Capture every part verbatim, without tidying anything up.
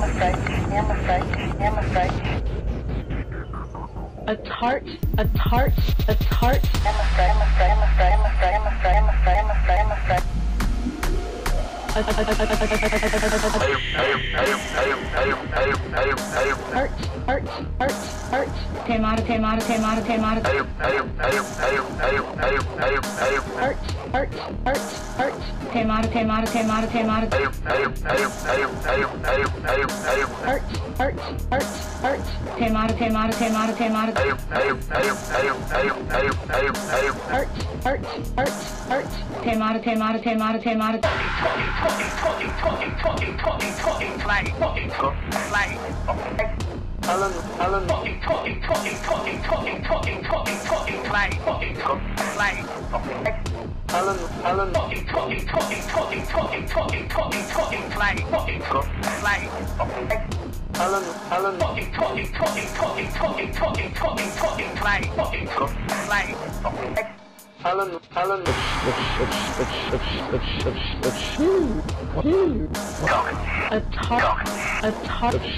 A tart, a tart, a tart. A, a, a, a, a, a, a, Art, art, art, art. Temada, temada, temada, temada. Art, art, art, art. Temada, temada, temada, temada. Art, art, art, art. Temada, temada, temada, temada. Art, art, art, art. Temada, temada, temada, temada. Talking, talking, talking, talking, talking, talking, fly, talking, fly. Alan, Alan, talking, talking, talking, talking, talking, talking, talking, talking, fly, talking, fly. Alan, Alan, talking, talking, talking, talking, talking, talking, talking, talking, fly, talking, fly. Alan, Alan, talking, talking, talking, talking, talking, talking, talking, talking, fly, talking, fly. Alan, Alan, a tart, a tart, a tart,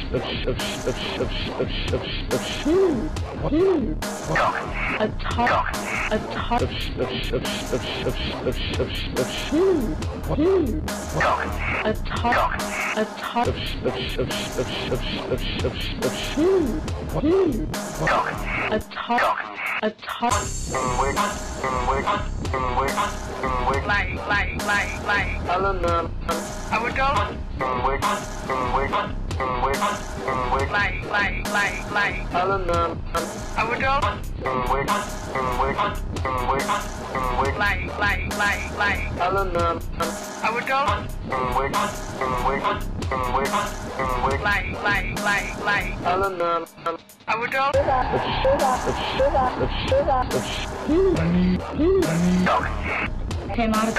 a tart, a tart, a tart, a tart, a tart. Fly, fly, fly, fly. Alan, I would go. Fly, fly, fly, fly. Alan, I would go. Fly, fly, fly, fly. Alan, I would go. Fly, fly, fly, fly. Alan, I would go. Temada.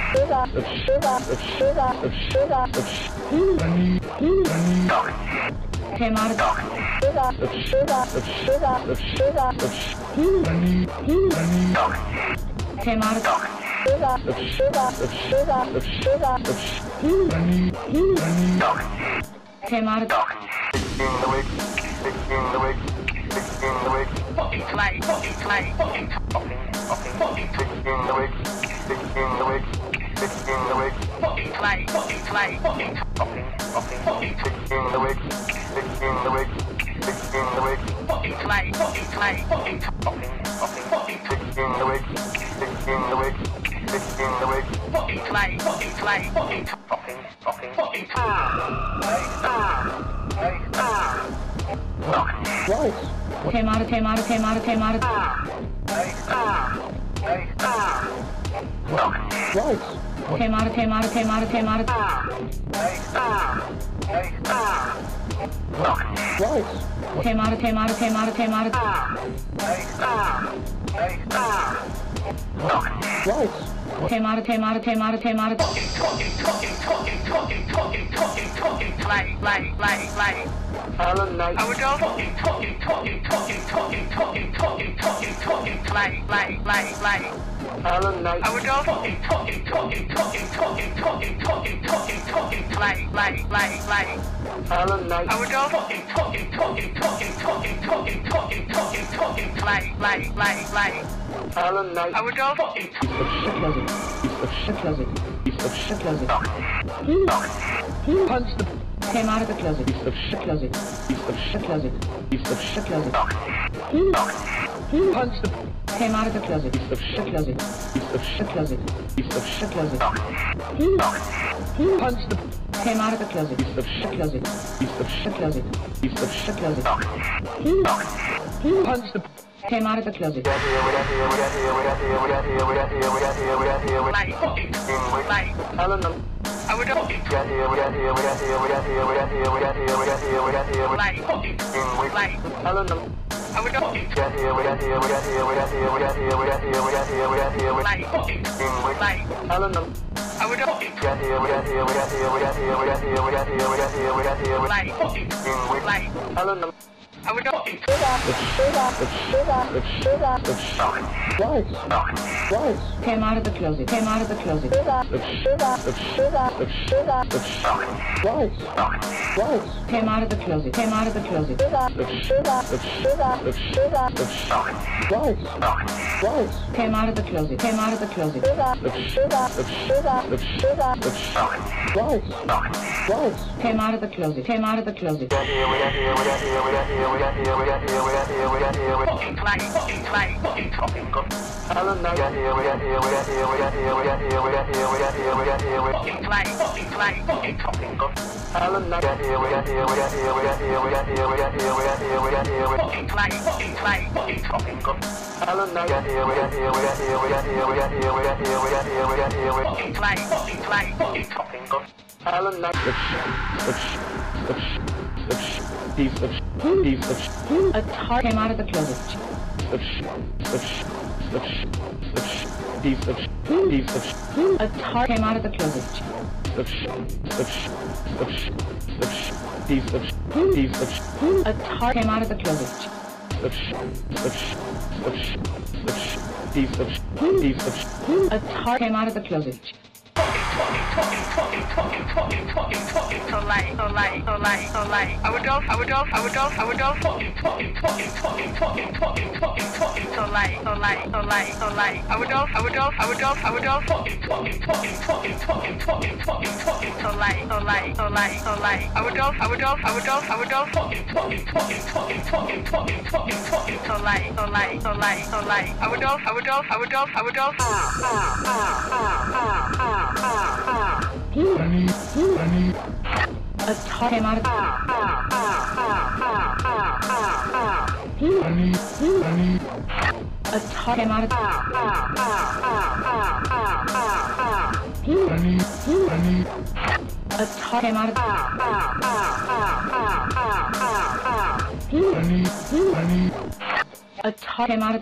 Temada. Temada. Temada. Fucking fly, fucking fly, fucking, fucking, fucking, fucking, fucking fly, fucking fly, fucking, fucking, fucking, fucking, fucking fly, fucking fly, fucking, fucking, fucking, fucking, fucking fly, fucking fly, fucking, fucking, fucking, fucking, Right. Temada, temada, temada, temada. Right. Temada, temada, temada, temada. Right. Temada, temada, temada, temada. Right. Temada, temada, temada, temada. Talking, talking, talking, talking, talking, talking, talking, talking, fly, fly, fly, fly. Alan Knight. I would go. Talking, talking, talking, talking, talking, talking, talking, talking, talking, fly, fly, fly, fly. Alan Knight. I would go. Talking, talking, talking, talking, talking, talking, talking, talking, talking, fly, fly, fly, fly. Alan Knight. I would go. Talking, talking, talking, talking, talking, talking, talking, talking, talking, fly, fly, fly, fly. Alan Knight. I would go. Talking. Piece of shit closet. Piece of shit closet. Piece of shit closet. Punch the. Came out of the closet. Piece of shit closet. Piece of shit closet. Piece of shit closet. Punch the. Came out of the closet. Piece of shit closet. Piece of shit closet. Piece of shit closet. Punch the. Came out of the closet. Piece of shit closet. Piece of shit closet. Piece of shit closet. Punch the. Came out of the closet. Alan. I would go. Alan. I would go. Alan. I would go. Alan. overdose. Twice. Twice. Came out of the closet. Came out of the closet. Twice. Twice. Came out of the closet. Came out of the closet. Twice. Twice. Came out of the closet. Came out of the closet. Twice. Twice. Came out of the closet. Came out of the closet. Fucking clay. Fucking clay. Fucking fucking good. Fucking clay. Fucking clay. Fucking fucking good. Fucking clay. Fucking clay. Fucking fucking good. Fucking clay. Fucking clay. Fucking fucking good. A tar came out of the closet. A tar came out of the closet. A tar came out of the closet. A tar came out of the closet. So light, so light, so light, so light. Overdose, overdose, overdose, overdose. So light, so light, so light, so light. Overdose, overdose, overdose, overdose. So light, so light, so light, so light. Overdose, overdose, overdose, overdose. So light, so light, so light, so light. Overdose, overdose, overdose, overdose. Honey, honey. A tar came out of Honey, honey. A tar came out of Honey, honey. A tar came out of Honey, honey. A tar came out of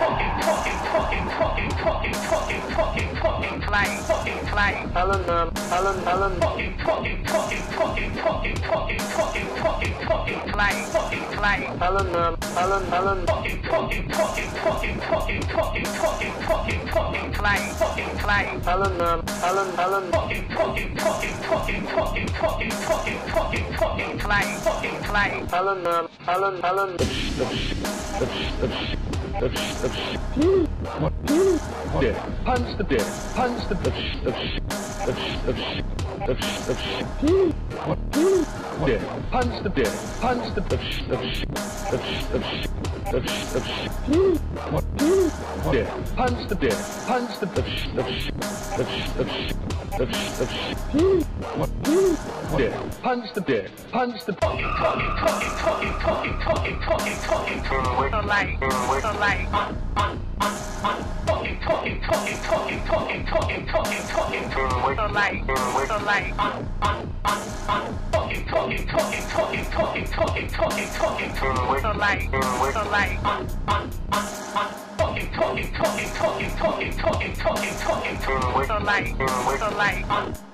clay, fucking clay. Helen, um, Helen, Helen. Fucking, fucking, fucking, fucking, fucking, fucking, fucking, fucking, fucking clay, fucking clay. Helen, um, Helen, Helen. Fucking, fucking, fucking, fucking, fucking, fucking, fucking, fucking, fucking clay, fucking clay. Helen, um, Helen, Helen. Fucking, fucking, fucking, fucking, fucking, fucking, fucking, fucking, fucking clay, fucking clay. Helen, um, Helen, Helen. Dead. Punch the dead. Punch the dead. Punch the dead. Punch the dead. Punch the dead. Punch the dead. Punch the dead. Punch the Fucking, fucking, fucking, fucking, fucking, fucking, fucking, fucking, fucking. So light, so light. Fucking, fucking, fucking, fucking, fucking, fucking, fucking, fucking, so light, so light. Fucking, fucking, fucking, fucking, fucking, fucking, fucking, fucking, so light, so light. Fucking, fucking, fucking, fucking, fucking, fucking, fucking, fucking, so light, so light.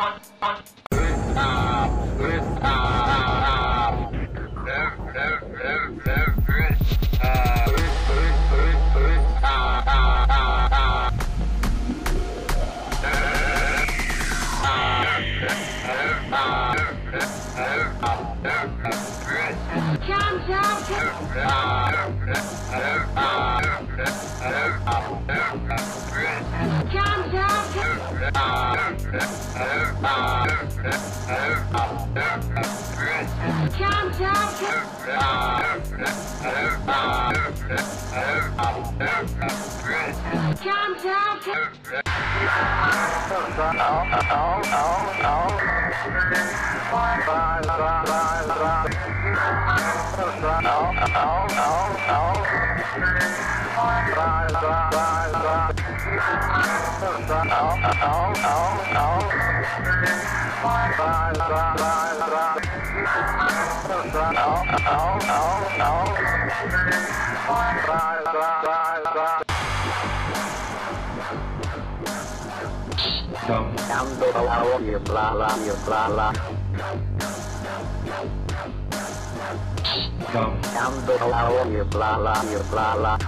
Cam đô đâu áo hiệp la la hiệp la la. Down. Down the flower, you blah blah, you blah blah.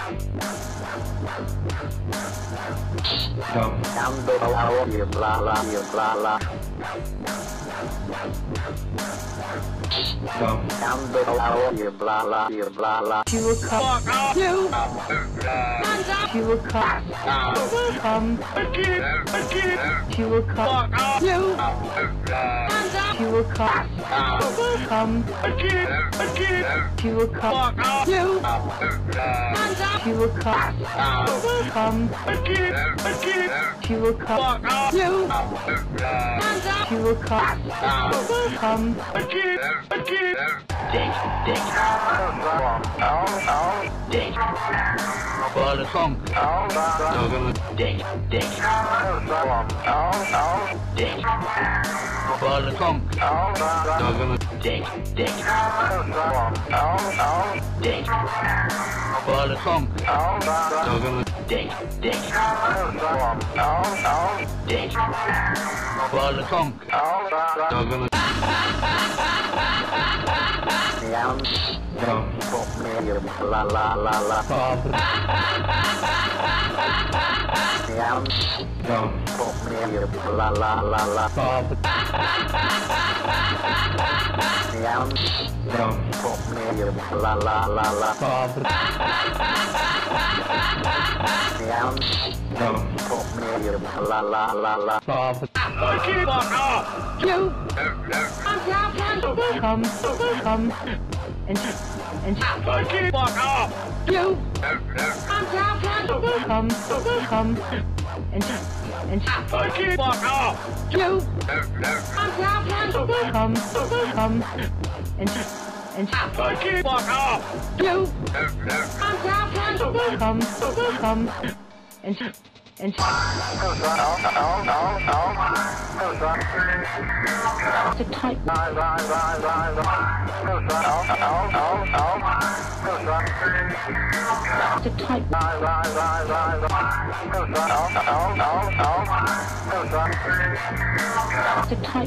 Down. Down the flower, you blah blah, you blah blah. Down. Down the flower, you blah blah, you blah blah. You will come. You. You will come. Come. You will come. You. You will come. Come. You will come. You. You will come. Come. You will come. You. You will come. Come. Dick, dick. Dick. For the funk. Dick, dick. Dick. For the funk. Dick, dick. Dick. For the funk. Dick, dick. Dick. For the funk. Down, Down. pop me, you blah blah blah blah. Down, Down. pop me, you blah blah blah blah. Down, Down. pop me, you blah blah blah blah. Down, Down. pop me, you blah blah blah blah. You. Come. Come. And. And. You. Come. Come. And. And. You. Come. Come. And. And. You. Come. Come. And. And. The type. The type. The type.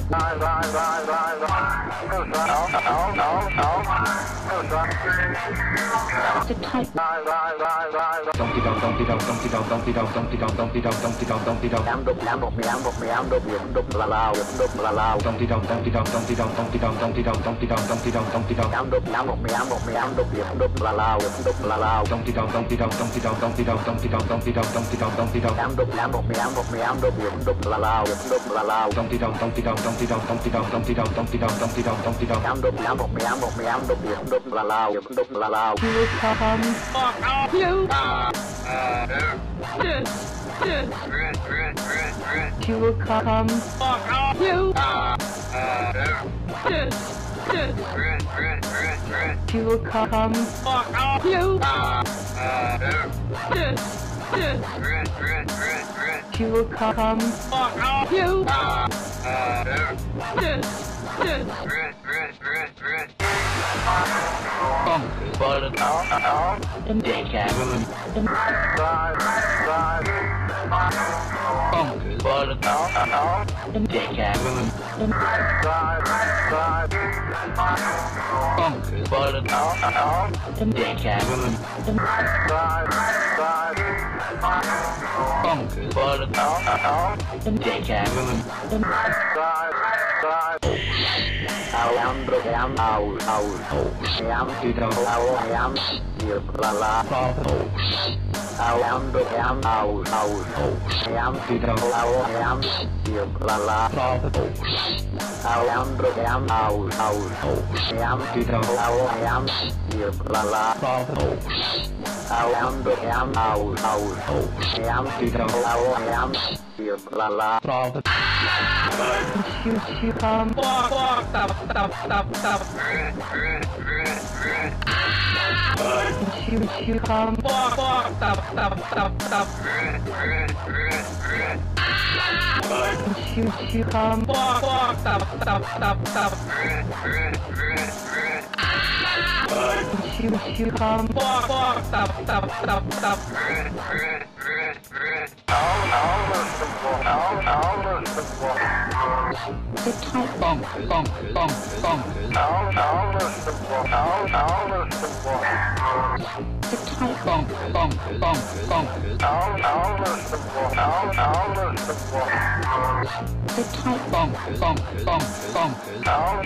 The type. Dumpty down, dumpty down, dumpty down, dumpty down, dumpty down, dumpty down, dumpty down, dumpty down. Down, đục, down, đục, down, đục, down, đục, đục, đục là lao, đục là lao. Dumpty down, dumpty down, dumpty down, dumpty down, dumpty down, dumpty down, dumpty down, dumpty down. Down, đục, down, đục, down, đục, down, đục, đục là lao, đục là lao. Dumpty down, dumpty down, dumpty down, dumpty down, dumpty down, dumpty down, dumpty down, dumpty down. Down, đục, down, đục, down, đục, down, đục, đục là lao, đục là lao. Dumpty down, dumpty down, dumpty down, dumpty down, dumpty down, dumpty down, dumpty down, dumpty down. Down, đục, down, đục, down, đục, down, đục, đục là lao, đục là lao. You will come. You. You will come. You. You will come. You. You will come. You. Funk. For the dick. Funk. For the dick. Funk. For the dick. Funk. For the dick. Down, đục, down, out, out. Down, Down. down, đục là lao. Down, đục, down, out, out. Down, Down. down, đục là lao. Down, đục, down, out, out. Down, Down. down, đục là lao. Down, đục, down, out, out. Down, Down. down, đục là lao. You. You come. Stop, stop, stop, stop. You. You come. Stop, stop, stop, stop. You. You come. Stop, stop, stop, stop. You. You come. Stop, stop, stop, stop. Sit tight. Bonkers, bonkers, bonkers, bonkers. Sit tight. Bonkers, bonkers, bonkers, bonkers. Sit tight. Bonkers, bonkers, bonkers, bonkers.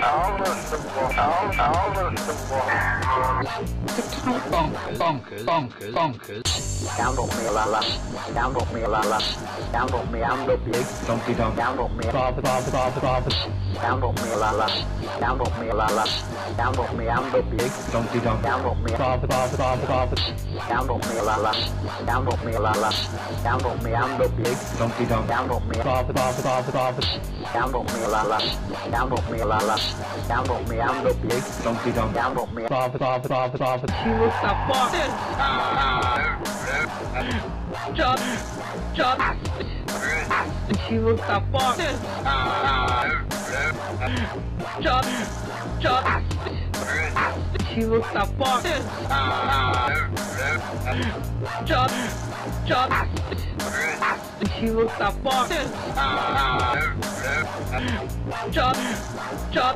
Sit tight. Bonkers, bonkers, bonkers, bonkers. Down on me la la, down on me la la, down on me I'm the big, Dumpty dum. down on me, Bob, Bob, Bob, Bob. down on me la la, down on me la la, down on me I'm the big, Dumpty dum. down on me, Bob, Bob, Bob, Bob. down on me la la, down on me la la, down on me I'm the big, Dumpty dum. down on me, Bob, Bob, Bob, Bob. down on me la la, down on me la la, down on me I'm the big, Dumpty dum. down on me, Bob, Bob, Bob, Bob. She was the fuck. Just, just. She was the fuck. Just, just. She was the fuck. Just, just. She was the fuck. Just, just.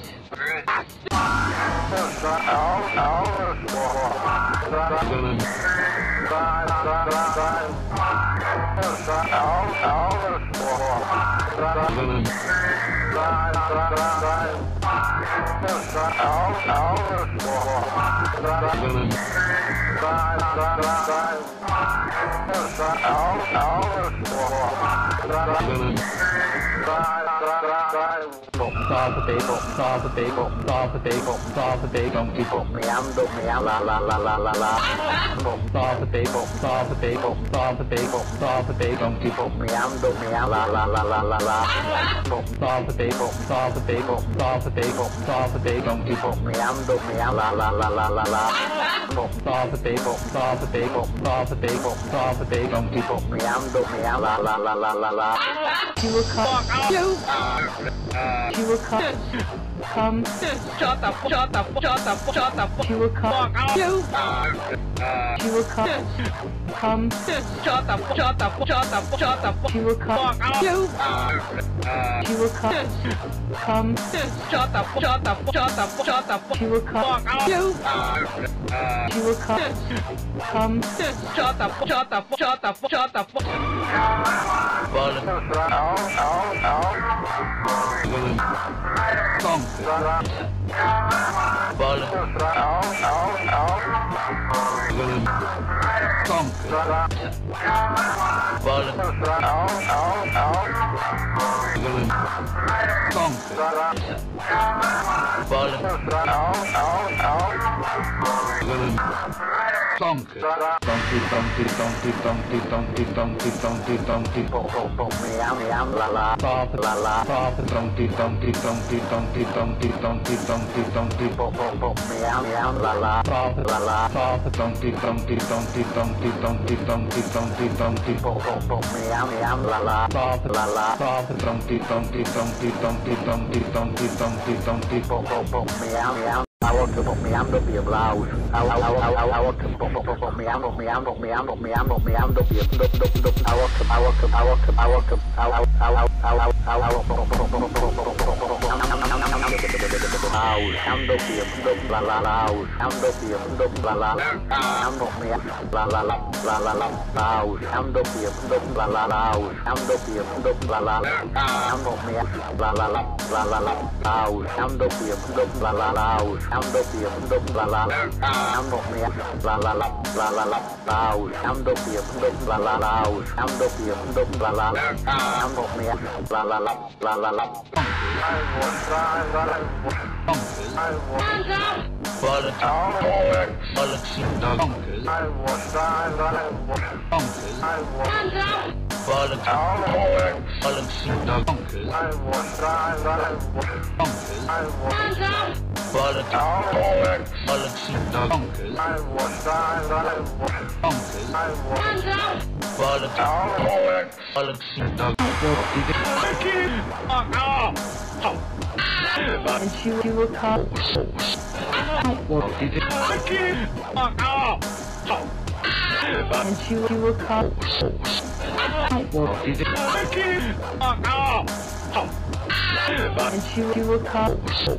Solve the bagel, solve the bagel, solve the bagel, solve the bagel, people, me I'm the me I'm la la la la la la. Solve the bagel, solve the bagel, solve the bagel, solve the bagel, people, me I'm the me I'm la la la la la la. Solve the bagel, solve the bagel, solve the bagel, solve the bagel, people, me I'm the me I'm la la la la la la. Solve the bagel, solve the bagel, solve the bagel, solve the bagel, people, me I'm the me I'm la la la la la la. You will come. You. You will come. Come. Shut the fuck, shut the fuck, shut the fuck, shut the fuck. You will come. You. You will come. Come. Shut the fuck, shut the fuck, shut the fuck, shut the fuck. You will come. You. You will come. Come. Shut the fuck, shut the fuck, shut the fuck, shut the fuck. You will come. You. You will come. Come. Shut the fuck, shut the fuck, shut the fuck, shut the fuck. Bonkers. Bonkers. Donkey, donkey, donkey, donkey, donkey, donkey, donkey, donkey, Bo bo bo meow meow la la Bob, la la Bob, donkey, donkey, donkey, donkey, donkey, donkey, donkey, donkey, bo bo bo meow meow la la Bob, la la Bob, donkey, donkey, donkey, donkey, donkey, donkey, donkey, donkey, bo bo bo meow meow la la Bob, la la Bob, donkey, donkey, donkey, donkey, donkey, donkey, donkey, donkey, bo bo bo meow meow I want to bo meow to be loud I I I I want to bo bo bo meow bo meow bo meow bo meow bo meow to be do do do I want to I want to I want to I want to I I I I I I want bo bo bo bo bo bo bo I'm the beer, la la la. I'm the beer, la la. I'm the beer, la la la la la la. I'm the beer, la la la. I'm the beer, la la. I'm the beer, la la la la la la. I'm the beer, la la la. I'm the beer, la la. I'm the beer, la la la la la la. I'm the beer, la la la. I'm the beer, la la. I'm the beer, la la la la la la. Bonkers. Hands up! Bollocks. Bollocks. Bonkers. Bonkers. Hands up! Bollocks. Bollocks. Bonkers. Bonkers. Hands up! Bollocks. Bollocks. Bonkers. Bonkers. Hands up! Bollocks. Bollocks. And she, she will come. And she, she will come. Fuck off! And she, she will come.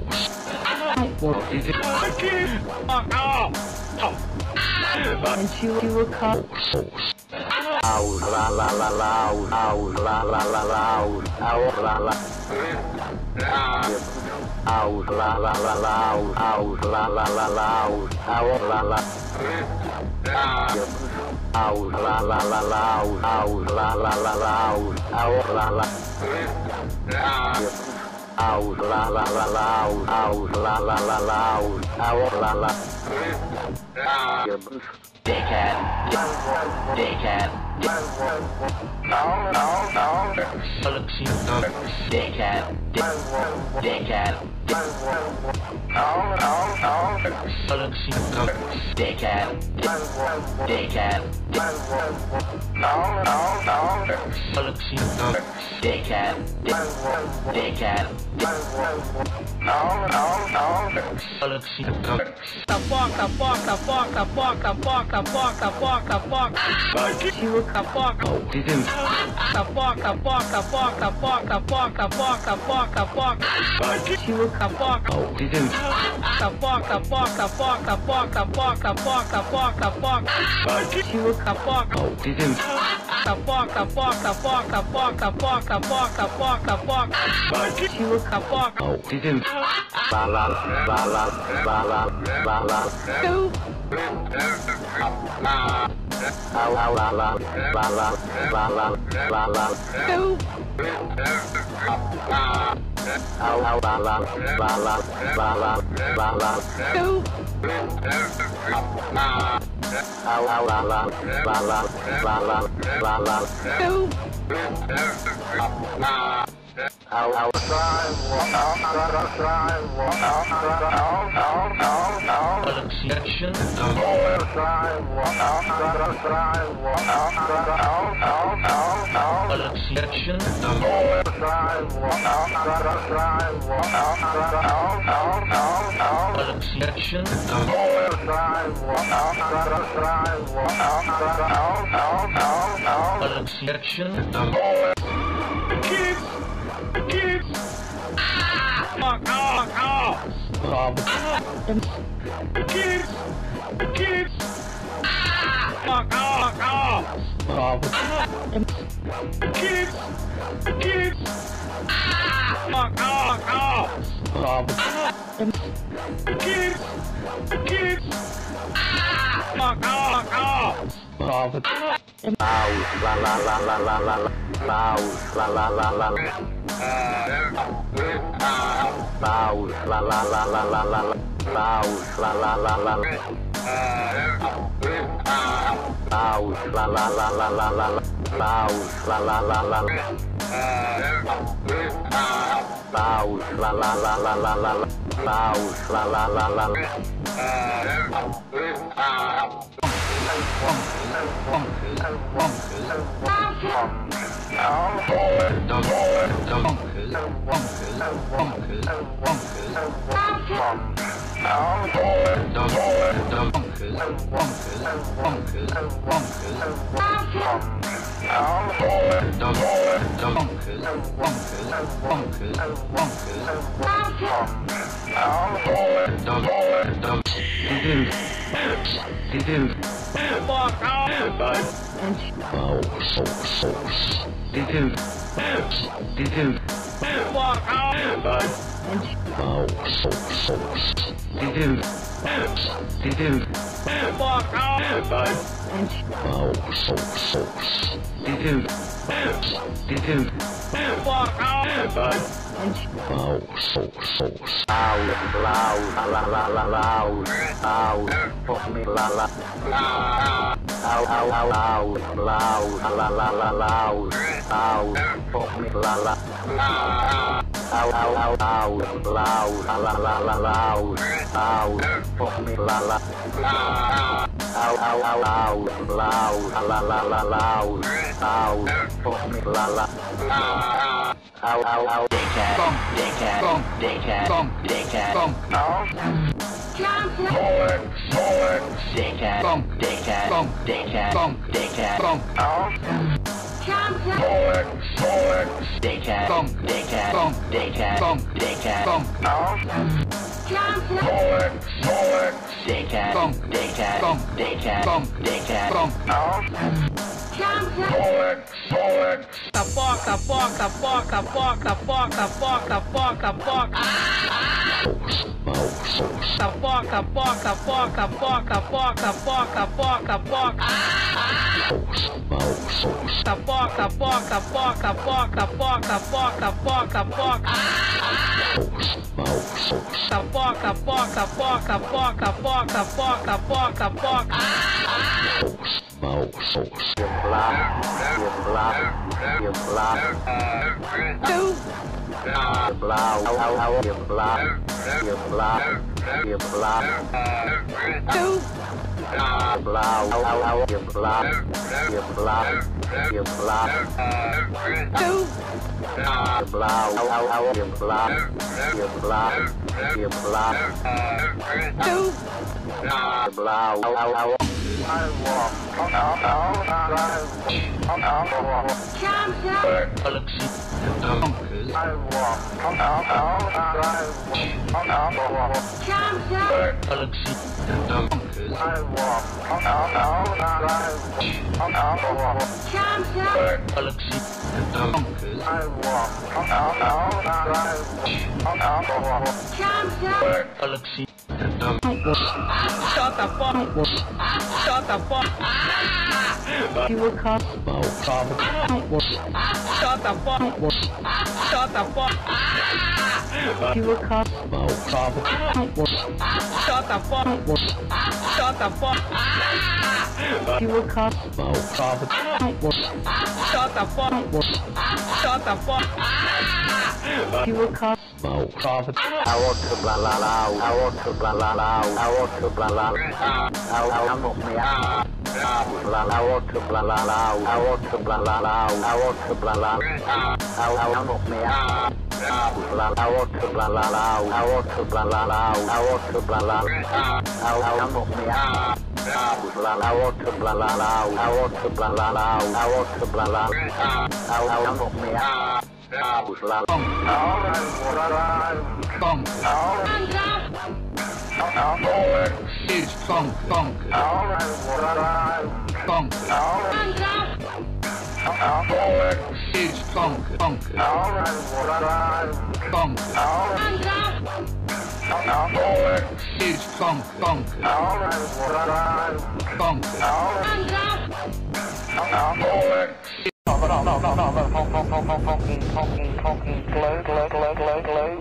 Fuck off! And she, she will come. Ow la la la la ow la la la la ow la la ow la la la la ow la la la la ow la la ow la la la la ow la la la la ow la la ow la la la la ow la la la la ow la la Dickhead, dickhead, no, no, no, dickhead, dickhead, no, no, no, dickhead, dickhead, no, no, no, dickhead, dickhead, no, no, no, The fuck, the fuck, the fuck, the fuck, the fuck, the fuck, the fuck, the fuck. She will The fuck. The fuck, the fuck, the fuck, the fuck, the fuck, the fuck, the fuck, the fuck. she will The fuck. The fuck, the fuck, the fuck, the fuck, the fuck, the fuck, the fuck, the fuck. she will The fuck. The fuck, the fuck, the fuck, the fuck, the fuck, the fuck, the fuck, the fuck. she will The fuck. la la la la la la la la ow ow la la la la la la la la ow ow la la la la la la la la ow ow la la la la la la la la ow ow drive walk out drive walk out drive walk out drive walk out Section. drive walk out drive walk out Section. drive walk out drive walk out Section. Kids. Kids. Fuck off. Off. Kids. Kids. Fuck off. Off. Kids. Kids. Fuck off. Off. Kids. Kids. Fuck off. Off. ow la la la la la la ow la la la la ow la la la la la la ow la la la la ow la la la la la la ow la la la la ow la la la la la la ow la la la la Fuck off. Fuck off. Fuck off. Fuck off. Ow, loud, la la la la loud, ow, fuck me la la, ow, ow, ow, loud, loud, la la la loud, ow, fuck me la la, ow, ow, ow, loud, loud, la la la la loud, ow, fuck me la la, ow, ow, ow, loud, loud, la la la loud, ow, fuck me la la. Ow, ow, ow, dickhead, dickhead, dickhead, dickhead, forward, forward, dickhead, dickhead, dickhead, dickhead, Dickhead, Gong. dickhead, Gong. dickhead, Gong. dickhead, Gong. dickhead, Gong. dickhead, Gong. dickhead, Gong. dickhead. Gong. Tapok, tapok, tapok, tapok, tapok, tapok, tapok, tapok. Tapok, tapok, tapok, tapok, tapok, tapok, tapok, tapok. Tapok, tapok, tapok, tapok, tapok, tapok, tapok, tapok. Tapok, tapok, tapok, tapok, tapok, tapok, tapok, tapok. Your blood, your blood, your blood, your blood, your blood, your blood, your blood, your blood, your blood, your blood, your blood, your blood, your blood, your blood, your blood, your blood. I walk on out, out, on out, I walk on out, out, on out, I walk on out, out, on out, I walk on out, out, on out, Shut the fuck. Shut the fuck. You will come. Shut the fuck. Shut the fuck. You will come. Shut the fuck. Shut the fuck. You will come. Shut the fuck. Shut the fuck. You will come. I want to blah blah blah. I want to blah blah blah. I want to blah blah. I want me out. I want to blah blah blah. I want to blah blah blah. I want to blah blah. I want me out. I want to blah blah blah. I want to blah blah blah. I want to blah blah. I want me out. I want to blah blah blah. I want to blah blah blah. I want to blah blah. I want me out. Gong. Gong. Is gong. Gong. Gong. Is gong. Gong. Gong. Is gong. Gong. Gong. No, no, no, no, no, no, fucking, fucking, fucking, glow, glow, glow, glow, glow.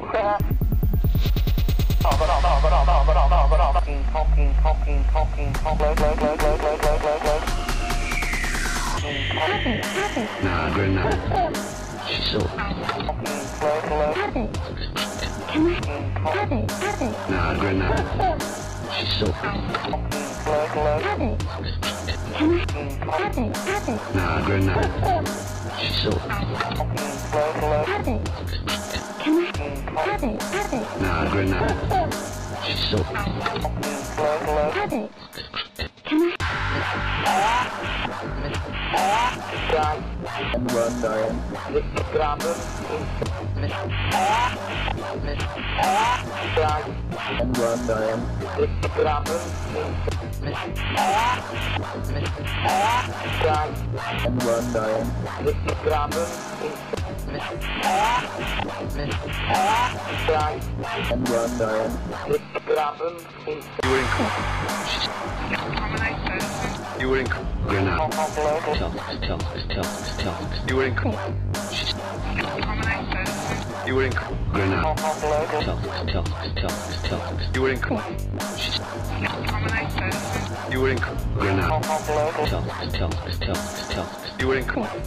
No, no, no, no, no, no, no, no, no, fucking, fucking, fucking, fucking, glow, glow, glow, glow, glow, glow, glow, glow. Nah, grenade. She's so. Fucking, glow, glow. Nah, grenade. She's so. Fucking, glow, glow. Nah, grenade. She's so. Fucking, glow, glow. Nah, grenade. She's so. Fucking, glow, glow. And run down. Mister Grandin. And run down. Mister Grandin. And run down. Mister Grandin. And run down. Mister Grandin. You were in. You were in. Grenade. Pop, pop, low. Talk, talk, talk, talk. You were in. You were in. Grenade. Pop, pop, low. Talk, talk, talk, talk. You were in. You were in. Grenade. Pop, pop, low. Talk, talk, talk, talk. You were in.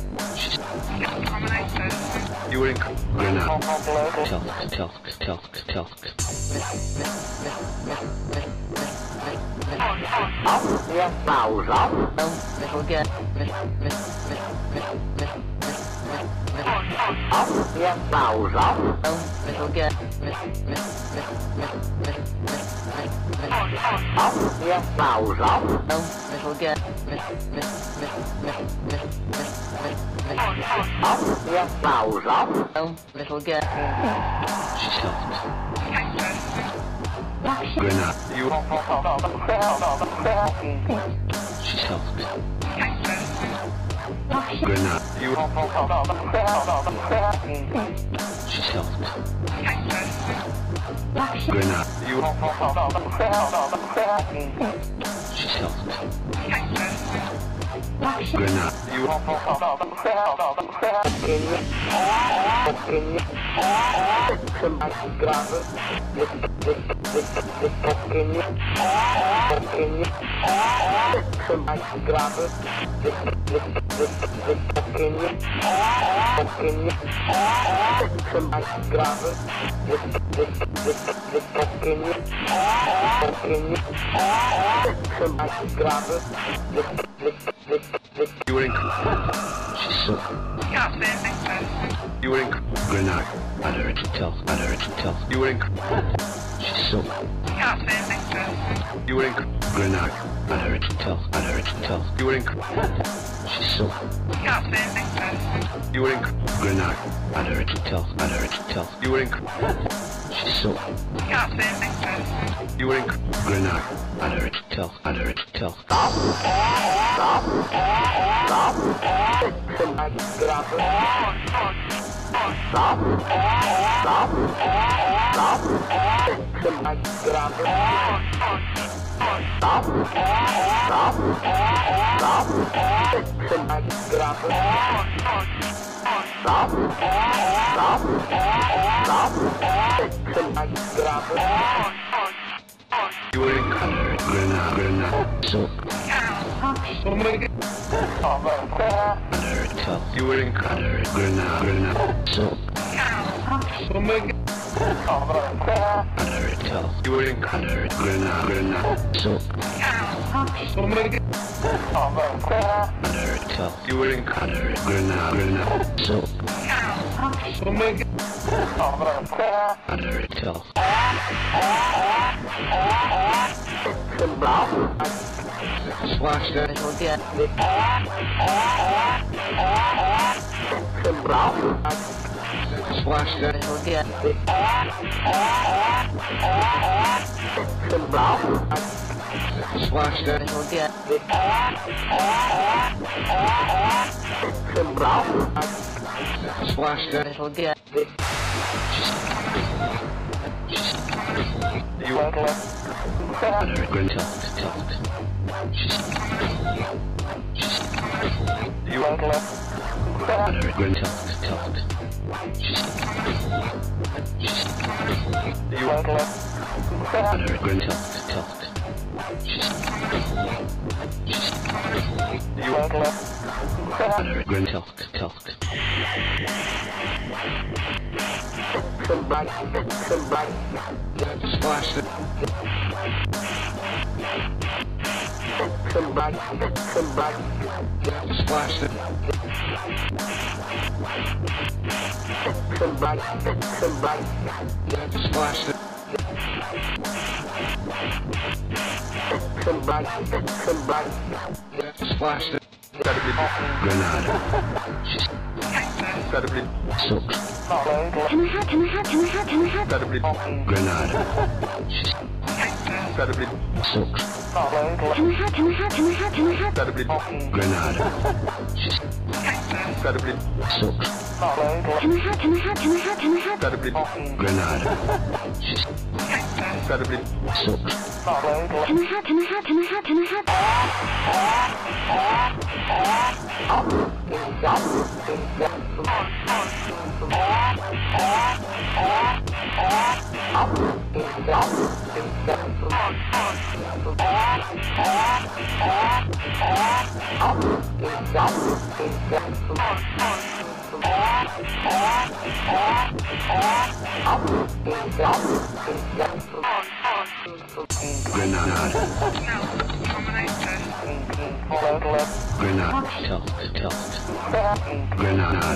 You were in. Grenade. Pop, pop, low. Talk, talk, talk, talk. Off, yes, bows off. Oh, little get. Off, yes, bows off. Oh, little get. Off, yes, bows off. Oh, little get. Oh, little girl. She's helped. Luxury. Grenade. You. She's helped. Luxury. Grenade. You. She's helped. Luxury. Grenade. You. She's helped. Luxury. Grenade. You. You were in. She's so. You were in. Grenade. Under it. Tell. Under it. Tell. You were in. She's so. You were in. Grenade. Under it. Tell. Under it. Tell. You were in. She's so. You were in. Grenade. Under it. Tell. Under it. Tell. You were in. She's so. You were in. Grenade. Under it. Tell. Under it. Tell. Stop. Stop. Stop. Stop. Stop. Stop. Stop. Stop. Stop. Stop. Stop. You were in. Under it. Grenade. Grenade. So. Under it. Tell. You were in. Under it. Grenade. Grenade. So. Under it. Tell. You were in. Under it. Grenade. Grenade. So. Under it. Tell. You were in. Under it. Grenade. Grenade. So. Under it. Tell. Splash that. Little girl. Splash that. Little girl. Splash that. Little girl. Splash that. Little girl. You are under it. Grenade. Tell. Tell. She's. She's. You are under it. Grenade. Tell. Tell. She's. She's. You are under it. Grenade. Tell. Tell. She's. She's. You are under it. Grenade. Tell. Tell. Splash it. Splash it. Splash it. Splash it. Splash it. Grenade. She's. Silk. Can I have, can I have, can I have, can I have? Grenade. She's. Silk. Can I have, can I have, can I have, can I have? Grenade. She's. Silk. Can I have, can I have, can I have, can I have? Grenade. She's. Silk. Can I have, can I have, can I have, can I have? Grenade. Grenade. Tell. Tell. Grenade.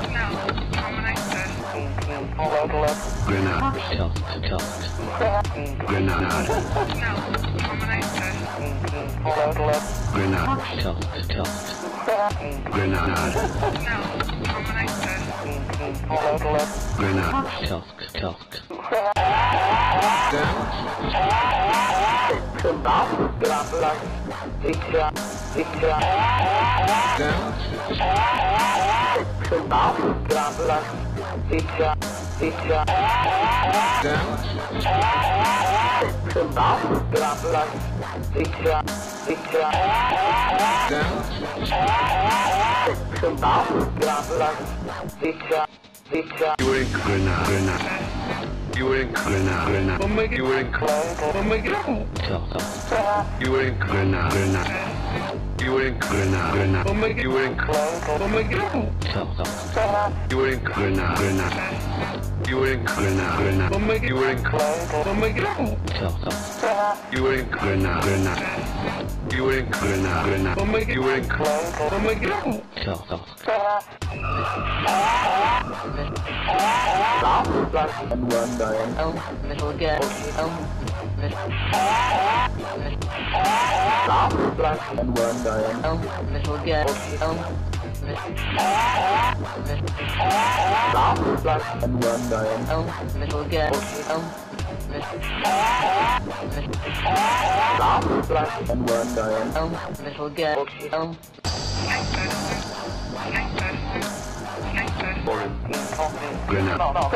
Grenade. Tell. Tell. Grenade. Grenade. Tell. Tell. Grenade. Grenade. Talk, talk. You were in Grenade. Grenade. You were in Grenade. Grenade. You were in Talk, talk. You were in Grenade. Grenade. You were in Grenade. Grenade. You were in Talk, talk. You were in Grenade. Grenade. You were in Grenade. Grenade. You were in Talk, talk. You were in Grenade. Grenade. You were in Grenade. Grenade. You were in Talk, talk. And one dying. Oh, little girl. Oh, little. And one dying. Oh, little girl. Oh, little. And one dying. Oh, little girl. Oh, little. And one dying. Oh, little girl. Oh. Grenade. Talk.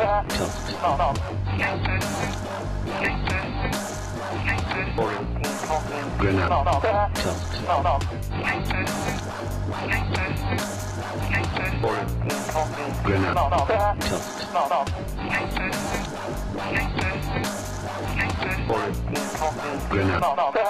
Grenade. Talk. Grenade. Talk. Grenade.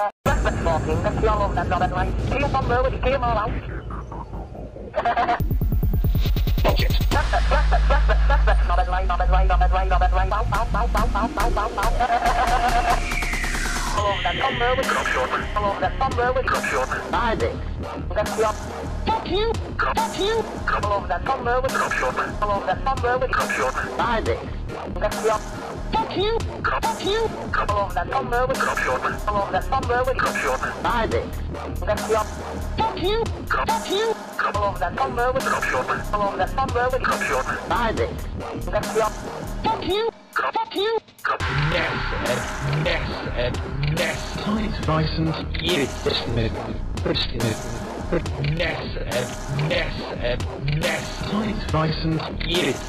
Fuck you! Fuck you! Fuck you! Fuck you! Fuck you! Fuck you! Fuck you! Fuck you! Ness and Ness and Ness. Tight license. Yes. Ness and Ness and Ness. Tight license. Yes.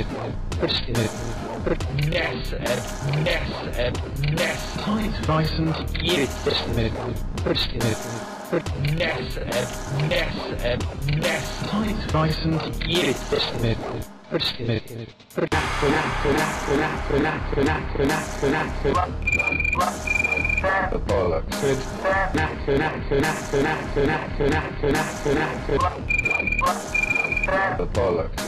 Ness and Ness and Ness. Tight license. Yes. Ness and Ness and Ness. Tight license. Yes. The bollocks. The bollocks.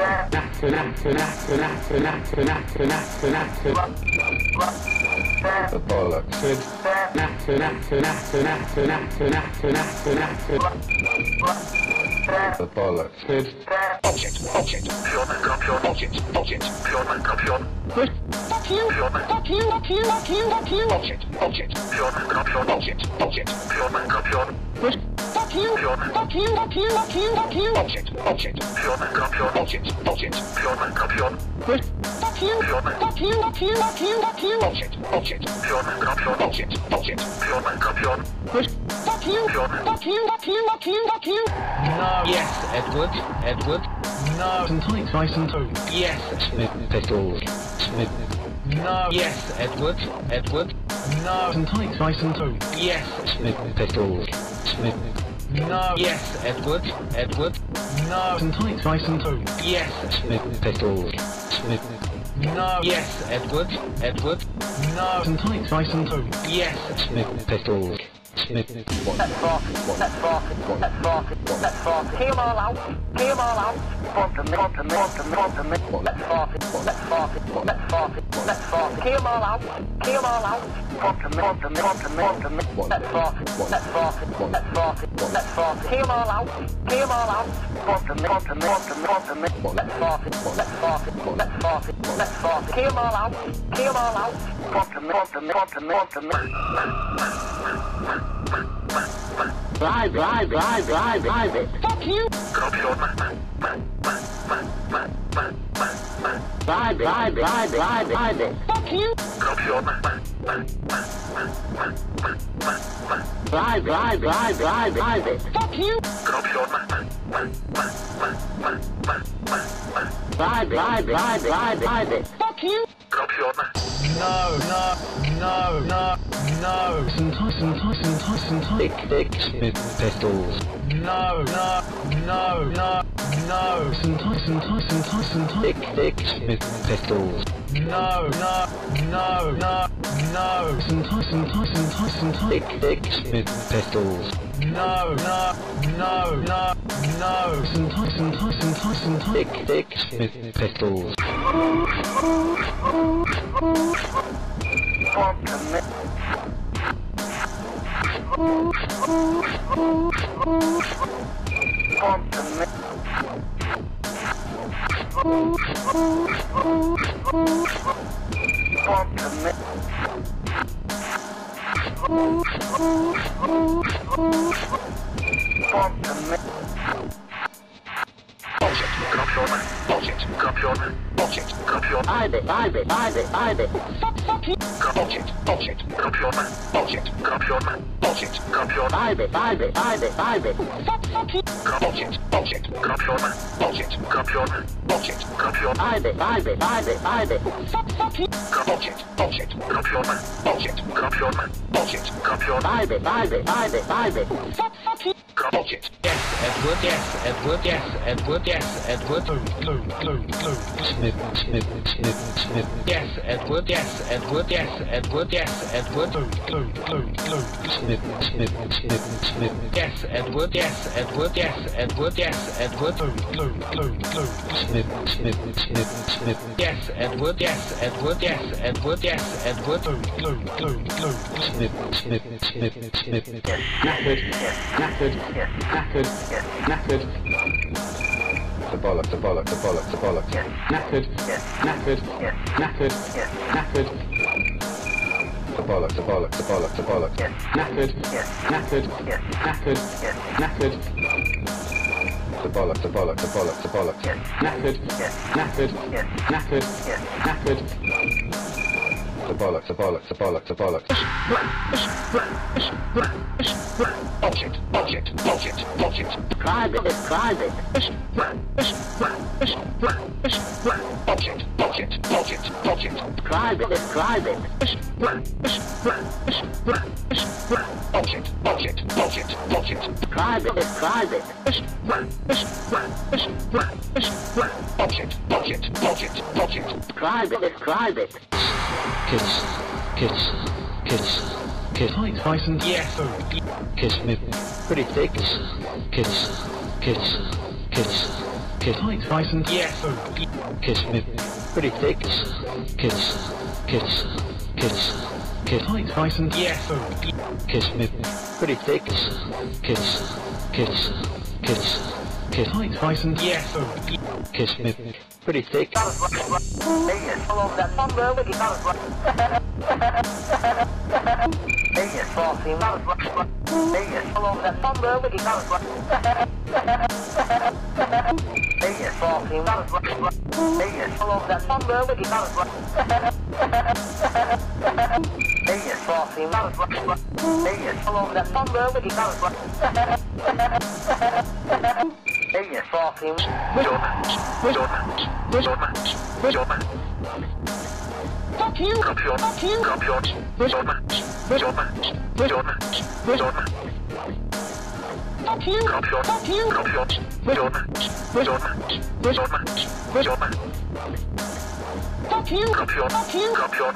The bollocks. The bollocks. Bullshit! Bullshit! Bullshit! Bullshit! Fuck you! Fuck you! Fuck you! Fuck you! Fuck you! Bullshit! Bullshit! Bullshit! Bullshit! Fuck you! Fuck you! Fuck you! Fuck you! Fuck you! Bullshit! Bullshit! Bullshit! Bullshit! Fuck you! Fuck you! Fuck you! Fuck you! Fuck you! Bullshit! Bullshit! Bullshit! Bullshit! Fuck you! Fuck you! Fuck you! Fuck you! Fuck you! No. Yes, Edward. Edward. No. Tight license. Yes. Pistols. No. Yes, Edward. Edward. No. Tight license. Yes. Pistols. No. Yes, Edward. Edward. No. Tight license. Yes. Pistols. No. Yes, Edward. Edward. No. Tight license. Yes. Pistols. Let's rock, let's rock, let's rock, let's rock. Came all out, came all out. Want to want to want to want to Let's rock, let's rock, let's rock, let's rock. Came all out, came all out. Want to want to want to want to Let's rock, let's rock, let's rock, let's rock. Came all out, came all out. Want to want to want to want to Let's rock, let's rock, let's rock, let's rock. Came all out, came all out. Want to want to want to want to Drive, drive, drive, drive, drive it. Fuck you. Drive, drive, drive, drive, drive it. Fuck you. Drive, drive, drive, drive, drive it. Fuck you. Drive, drive, drive, drive, drive it. Fuck you. No, no, no, no, no. Tyson, Tyson, Tyson, Tyson, Tyson. Dick, Dick Smith pistols. No, no, no, no, no. Tyson, Tyson, Tyson, Tyson, Tyson. Dick, Dick Smith pistols. No, no, no, no, no. Tyson, Tyson, Tyson, Tyson, Tyson. Dick, Dick Smith pistols. No, no, no, no, no. Tyson, Tyson, Tyson, Tyson, Tyson. Dick, Dick Smith pistols. Drive it, drive it, drive it, drive it. Fuck, fuck you. Drive it, drive it, drive it, drive it. Fuck, fuck you. Drive it, drive it, drive it, drive it. Fuck, fuck you. Drive it, drive it, drive it, drive it. Fuck, fuck you. Yes, Edward, yes, Edward, yes, Edward, yes, Edward. Glue, glue, glue. Smith, Smith, Smith, Smith. Yes, Edward, yes, Edward, yes, Edward, yes, Edward. Glue, glue, glue, glue. Smith, Smith, Smith, Smith. Yes, Edward, yes, Edward, yes, Edward, yes, Edward. Glue, glue, glue, glue. Smith, Smith, Smith, Smith. Yes, Edward, yes, Edward, yes, Edward, yes, Edward. Glue, glue, glue, glue. Smith, Smith, Smith, Smith. Knackered, knackered, knackered, knackered. The bollock, the bollock, the bollock, the bollock. Knackered, knackered, knackered, knackered. The bollock, the bollock, the bollock, the bollock. Knackered, knackered, knackered, knackered. The bollock, the bollock, the bollock, the bollock. Knackered, knackered, knackered, knackered. The bollock, the bollock, the bollock, the bollock. Bullshit, bullshit, bullshit, bullshit. Drive it, drive it. Bullshit, bullshit, bullshit, bullshit. Drive it, drive it. Bullshit, bullshit, bullshit, bullshit. Drive it, drive it. Bullshit, bullshit, bullshit, bullshit. Drive it, drive it. Kids, kids, kids, kids. Hi, Tyson. Yes, Kids Smith. Pretty thick. Kids, kids, kids, kids. Hi, Tyson. Yes, Kids Smith. Pretty thick. Kids, kids, kids, kids. Hi, Tyson. Yes, Kids Smith. Pretty thick. Kids, kids, kids, kids. Hi, Tyson. Yes, Kids Smith. Pretty thick. Fuck you. Fuck you. Fuck you. Fuck you. Fuck you. Fuck you.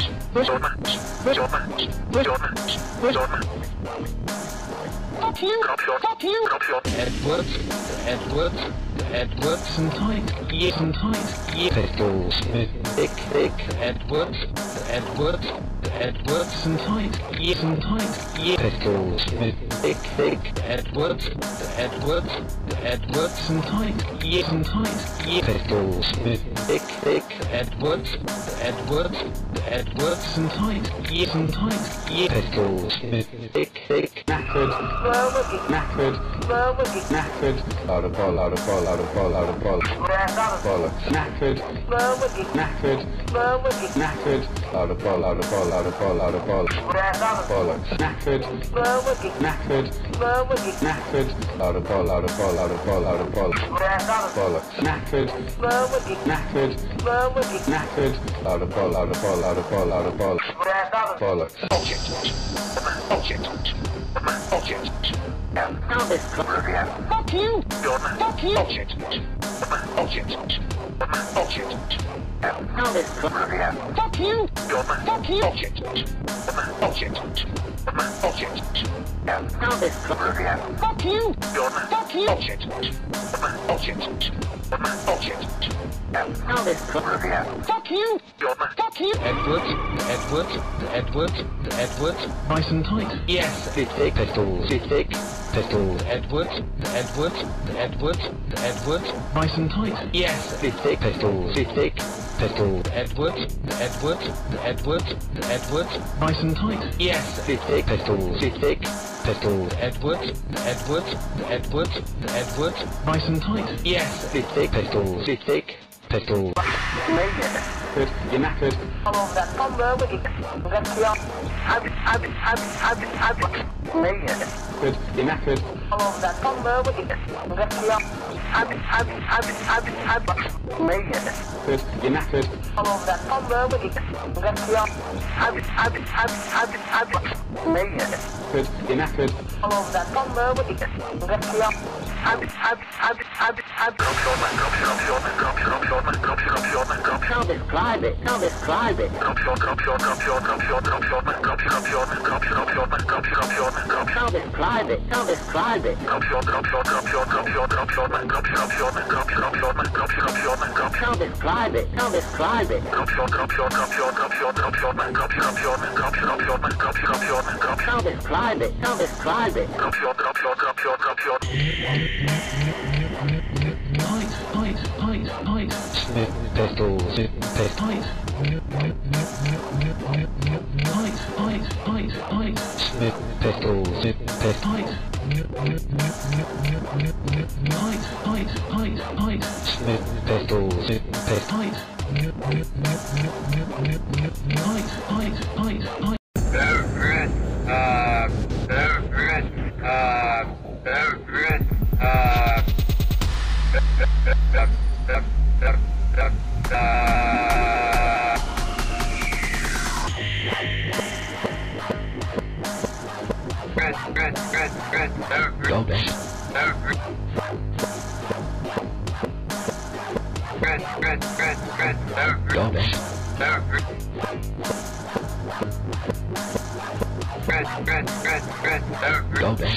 Fuck you. Fuck you. Edward, Edward, Edward. Some tight, some tight. Yes. Pistol Smith. Thick, thick. Edward, Edward, Edwards and tight, yes and tight, yes. Pistols, thick, thick, Edwards, Edwards, Edwards and tight, yes and tight, yes. Pistols, thick, thick, Edwards, Edwards, Edwards and tight, yes and tight, yes. Pistols, thick, thick, knackered, knackered, knackered, out of ball, out of ball, out of ball, out of ball, bollocks, knackered, knackered, knackered, out of ball, out of ball, out of ball, out of ball, bollocks, knackered, knackered, knackered, out of ball, out of ball, out of ball, out of ball, bollocks, knackered, knackered, knackered, out of ball, out of ball, out of ball, out of ball, bollocks. Object. Object. Object. Now this program. Fuck you! Fuck you! Object. Object. Object. Now this program. Fuck you! Fuck you! Object. Object. Object. Now this program. Fuck you! Fuck you! Object. Object. Object. Now this program. Fuck you! Fuck you! Edwards, Edwards, Edwards, Edwards, nice and tight. Yes, thick, thick, pistols, thick, thick, pistols. Edwards, Edwards, Edwards, Edwards, nice and tight. Yes, thick, thick, pistols, thick, thick, pistols. Edwards, Edwards, Edwards, Edwards, nice and tight. Yes, thick, thick, pistols, thick, thick, pistols. Edwards, Edwards, Edwards, Edwards, nice and tight. Yes, thick, thick, pistols, thick, thick, pistols. Good, you're knackered. All over that combo with it. Let's go. Ab, ab, ab, ab, ab. Good, you're knackered. All over that combo with it. Let's go. Ab, ab, ab, ab, ab. Good, you're knackered. All over that combo with it. Let's go. Ab, ab, ab, ab, ab. Good, you're knackered. All over that combo with it. Let's go. Ab, ab, ab, ab, ab. Now describe it. Now describe it. Now describe it. Now describe it. Now describe it. Now describe it. Now describe it. Now describe it. Now describe it. Tight, tight, tight, tight. Smith pistols, tight. Tight, tight, tight, tight. Smith pistols, tight. Tight, tight, tight, tight. Smith pistols, tight. Tight, tight, tight, tight, tight. Everett, uh, Everett, uh, Everett, uh, Go back. Go back. Go back.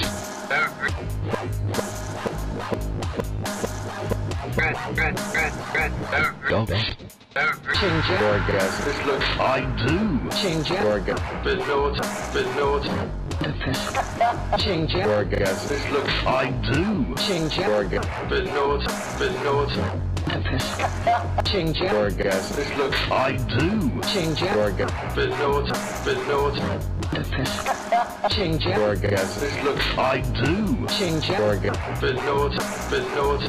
Go back. Ginger. Orgasm. This looks. I do. Ginger. Orgasm. Bit note. Bit note. Ginger. Orgasm. This looks. I do. Ginger. Orgasm. Bit note. Bit note. Ginger. Orgasm. This looks. I do. Ginger. Orgasm. Bit note. Bit note. Ginger. Orgasm. This looks. I do. Ginger. Orgasm. Bit note. Bit note.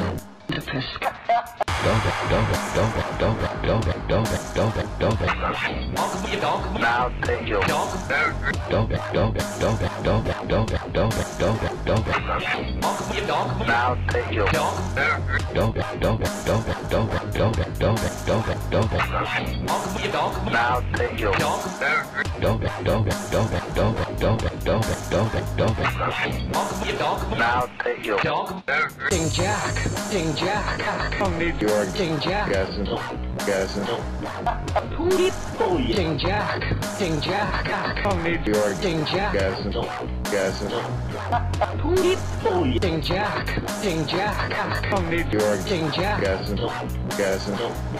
Go back, go back, go back, go back, go back, go back, go back, go back. Now take your dog. Go back, go back, go back, go back, go back, go back, go back, go back. Now take your dog. Go back, go back, go back, go back, go back, go back, go back, go back. Now take your dog. Go back, go back, go back, go back, go back, go back, go back, go back. Now take your dog. Ding Jack, Ding Jack, Your Ding Jack. orgasm. Gasm. Ding Jack, Ding Jack, Your Ding Jack, Gasm. Gasm. Ding Jack, Ding Jack, Your Ding Jack, Gasm. Gasm.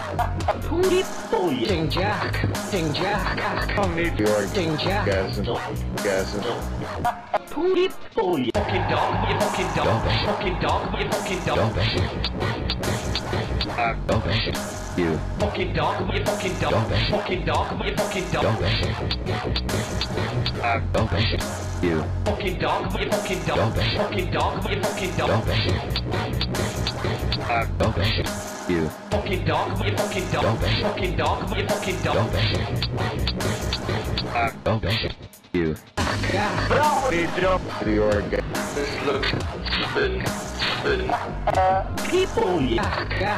Ding Jack, Ding Jack, Your Ding Jack, Gasm. Gasm. fucking dog, you fucking dog, fucking dog, you fucking dog, Okay. You. fucking dog, you fucking dog, fucking dog, you fucking dog, Okay. You. fucking dog, you fucking dog, fucking dog, you fucking dog, Okay. You. fucking dog, you fucking dog, fucking dog, you fucking dog, Okay. You. Your Gasm. This looks spin, spin. people, yeah,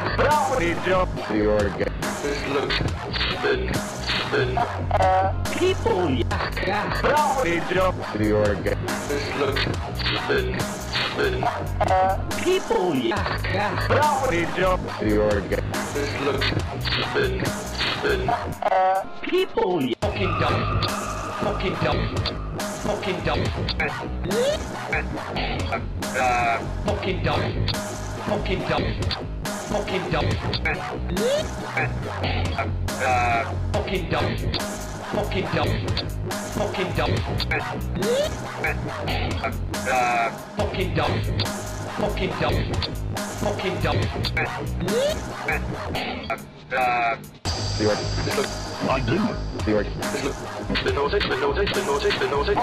Your Gasm. This looks spin, spin. people, yeah, Your Gasm. This looks spin, spin. people, yeah, Your Gasm. This looks spin, spin. people, yeah, fucking dog, fucking dog, fucking dog, fucking dog, fucking dog, fucking dog, fucking dog, fucking dog, fucking dog, fucking dog, fucking dog, fucking dog, Your. I do. Your. This looks spin naughty, spin naughty, spin naughty, spin naughty.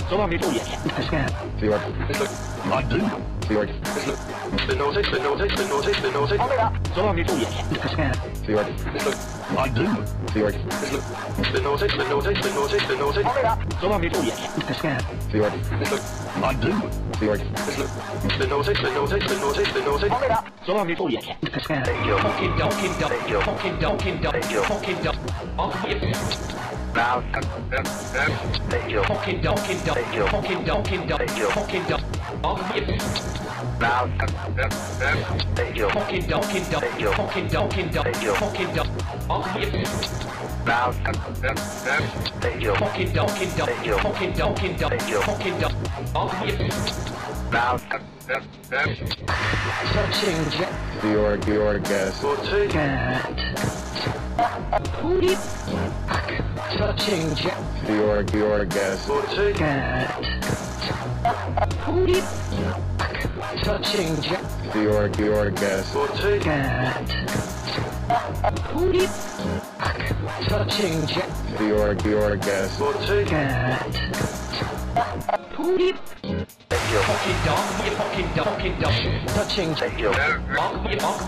Your. This looks I do. Your. This looks spin naughty, spin naughty, spin naughty, spin naughty. Your. This looks I do. Your. This looks spin naughty, spin naughty, spin naughty, spin naughty. Your. This looks I do. Your. This looks spin naughty, spin naughty, spin naughty, spin naughty. fucking dog, fucking dog, fucking dog, fucking dog, fucking dog, Now, fucking dog, fucking dog, fucking dog, fucking dog, fucking dog, now, fucking dog, fucking dog, fucking dog, fucking dog, fucking dog, now, fucking dog, fucking dog, fucking dog, fucking dog, fucking dog, now, touching jet, Your. Your Gasm. Naughty. touching jet, Your. Your Gasm. Naughty. touching jet, Your. Your Gasm. Naughty. touching jet, Your. Your Gasm. Naughty. fucking dog, you fucking dog, fucking dog, touching jet, dog, you dog,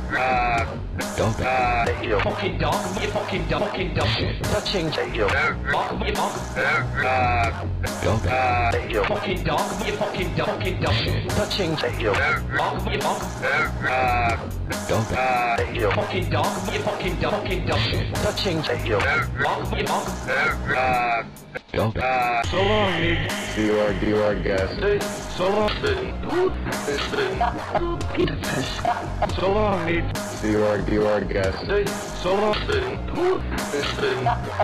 fucking dog, you fucking dog, fucking dog, touching jet, dog, you dog, fucking dog, you fucking dog, fucking dog, touching jet, dog, you dog, fucking dog, you fucking dog, fucking dog, touching jet, dog, you dog, So long, Nick. Your. Your Gasm. So long, spin. Spin. So long, Nick. Your. Your Gasm. So long, spin. Spin.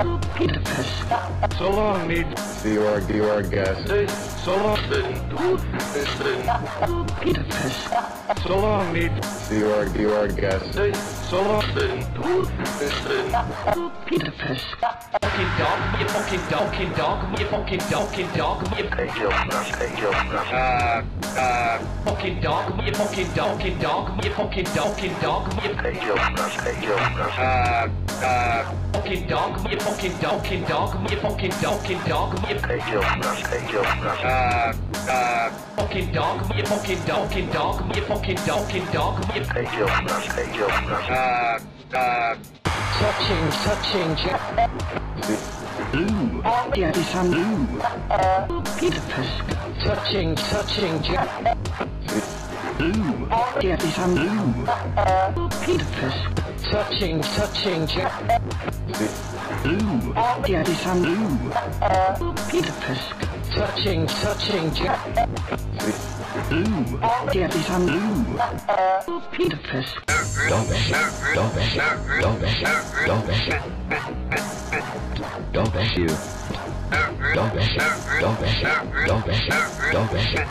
So long, Nick. Your. Your Gasm. So long, spin. Spin. So long, Nick. Your. Your Gasm. So long, spin. Spin. fucking dog, you fucking dog, fucking dog, you fucking dog, fucking dog, you fucking dog, you fucking dog, fucking dog, you fucking dog, fucking dog, you fucking dog, you fucking dog, fucking dog, you fucking dog, fucking dog, you fucking dog, you fucking dog, fucking dog, you fucking dog, fucking dog, you touching, touching, jet, Blue. yeah, it's on blue, touching, touching, jet, Blue. yeah, it's on Blue. touching, touching, jet, Blue. yeah, it's on Blue. Touching, touching Jack. Blue. Yeah, this I'm blue. Peter Fish. Don't bash it. Don't bash it. Don't bash it. Don't bash it. Don't bash you. Don't bash it. Don't bash it. Don't bash it. Don't bash it.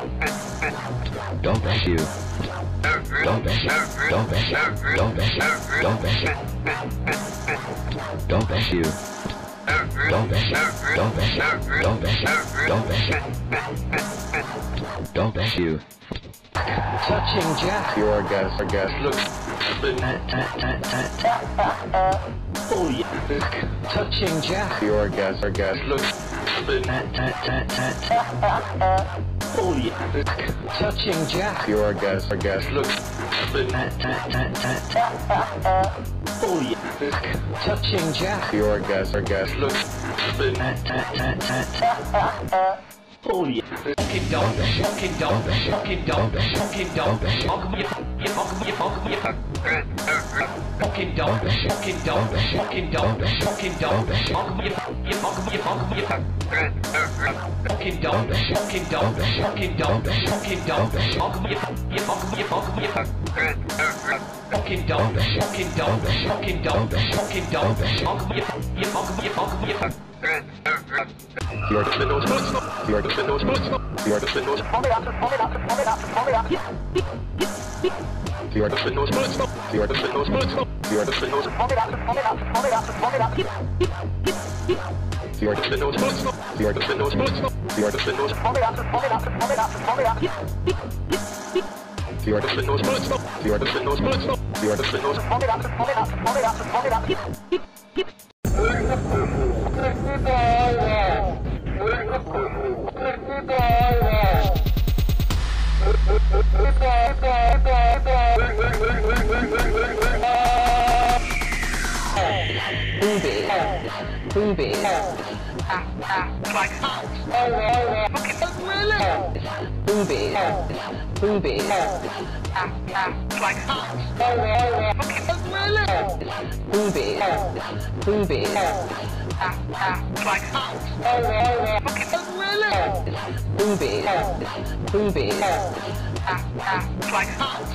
Don't bash you. Don't bash it. Don't bash it. Don't bash it. Don't bash it. Don't bash you. Don't bash it. Don't bash it. Don't bash it. Don't bash it. Don't bash you. Touching Jack. Your guess, I guess. Look. Tat, tat, tat, tat. Oh yeah. Touching Jack. Your guess, I guess. Look. Tat, tat, tat, tat. Oh yeah. Touching Jack. Your guess, I guess. Look. Tat, tat, tat, tat. Oh yeah. Touching Jack. Your guess, I guess. Look. Tat, tat, tat, tat. Oh yeah. Fucking dog, fucking dog, fucking dog, fucking dog, fucking me, you fuck me, you fuck me, you fuck. Fucking dog, fucking dog, fucking dog, fucking dog, fuck me, you fuck me, you fuck me, you fuck. Fucking dog, fucking dog, fucking dog, fucking dog, fuck me, you fuck me, you fuck me, you fuck. Fucking dog, fucking dog, fucking dog, fucking dog, fuck me, you fuck me, you fuck me, you fuck. Your defenders, your defenders, your defenders, Follow up, follow up, follow up, follow up. your defenders, your defenders, your defenders, Follow up, follow up, follow up, follow up. your defenders, your defenders, your defenders, Follow up, follow up, follow up, follow up. your defenders, your defenders, your defenders, Follow up, follow up, follow up, follow up. Boobies. Boobies. Like, Boobies. Boobies. like, Boobies. Boobies. like, Boobies. Boobies. like,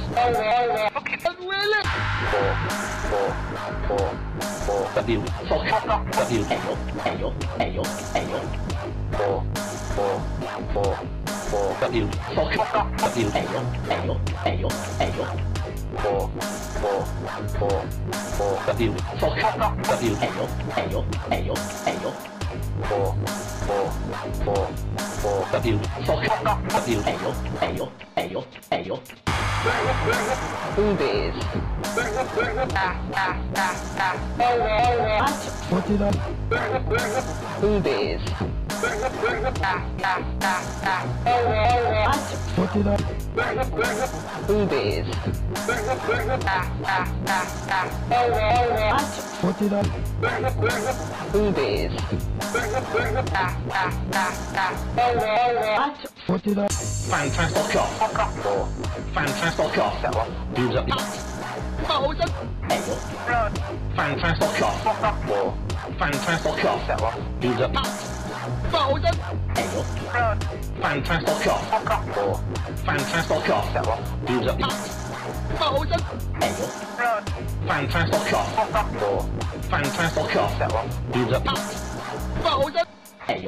W, fuck, W, Ayo, ayo, ayo, ayo. four, four, four, four, W, fuck, W, Ayo, ayo, ayo, ayo. four, four, four, four, W, fuck, W, Ayo, ayo, ayo, ayo. four, four, four, four, W, fuck, W, Ayo, ayo, ayo, ayo. Boobies. Boobies. Boobies. Boobies. Fantastic off. Fantastic off. Dudes up, Ayo, Fantastic off. four, Fantastic off. dudes up, ayo, Fantastic off. four, Fantastic off. dudes up, ayo, Fantastic off. four, Fantastic off. dudes up, ayo.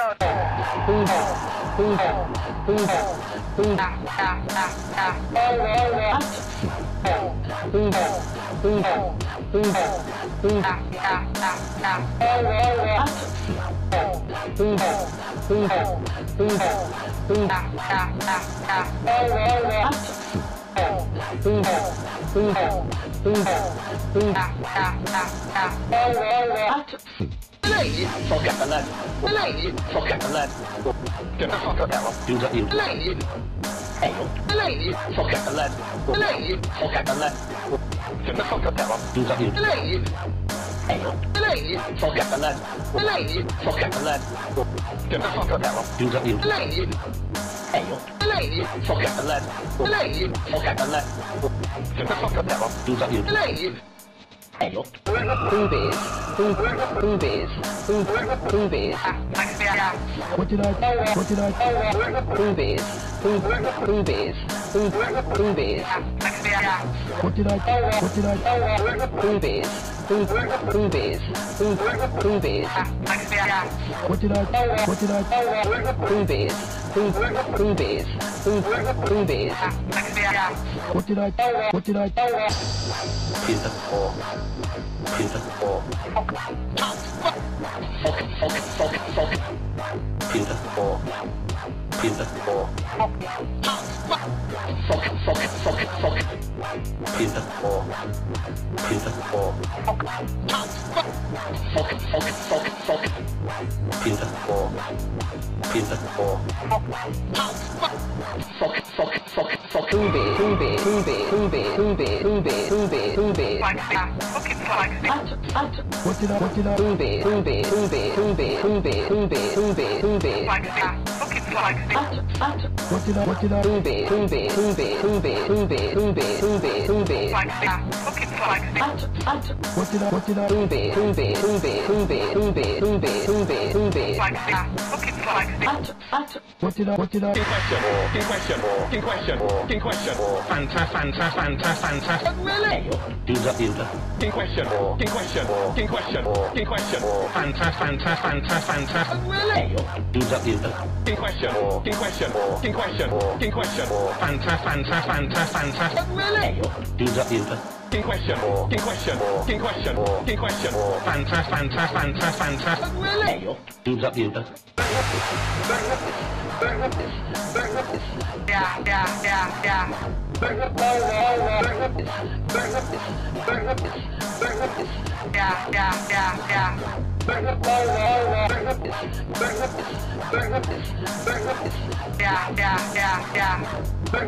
Fuck up the lead. Fuck up the lead. Get the fuck up that one. dudes up, you, Ayo, Fuck up the lead. Fuck up the lead. Get the fuck up that one. dudes up, you, ayo, Fuck up the lead. Fuck up the lead. Get the fuck up that one. dudes up, you, ayo, Fuck up the lead. Fuck up the lead. Get the fuck up that one. dudes up, you, ayo, Boobies. Boobies. Boobies. What did I do? What did I do? Boobies. Boobies. Boobies. What did I do? What did I do? Boobies. Boobies. Boobies. What did I do? What did I do? Boobies. Boobies. Boobies. What did I do? What did I do? Pizza four. Pizza four. Fuck, fuck, fuck, fuck. Pizza four. Pizza four. Fuck, fuck, fuck, fuck. Pizza four. Pizza four. Fuck, fuck, fuck, fuck. Pizza four. Pizza four. Fuck, fuck, fuck, fuck. Booby, booby, booby, booby, booby, booby, booby, booby. What did I what did I do? Booby, booby, booby, booby, booby, booby, booby, booby. What did I what did I do? Booby, booby, booby, booby, booby, booby, booby, booby. What did I what did I do? Booby, booby, booby, booby, booby, booby, booby, booby. What did I what did I do? King question, king question, king question, fanta, fanta, fanta, fanta. Really? Pizza, pizza. King question, king question, king question, king question, fanta, fanta, fanta, fanta. Really? Pizza, pizza. King question, king question, king question, king question, fanta, fanta, fanta, fanta. Really? Pizza, pizza. King question, king question, king question, king question, fanta, fanta, fanta, fanta. Really? Pizza, pizza. Yeah, yeah, yeah, yeah. Yeah, yeah, yeah, yeah. Yeah, yeah, yeah, yeah.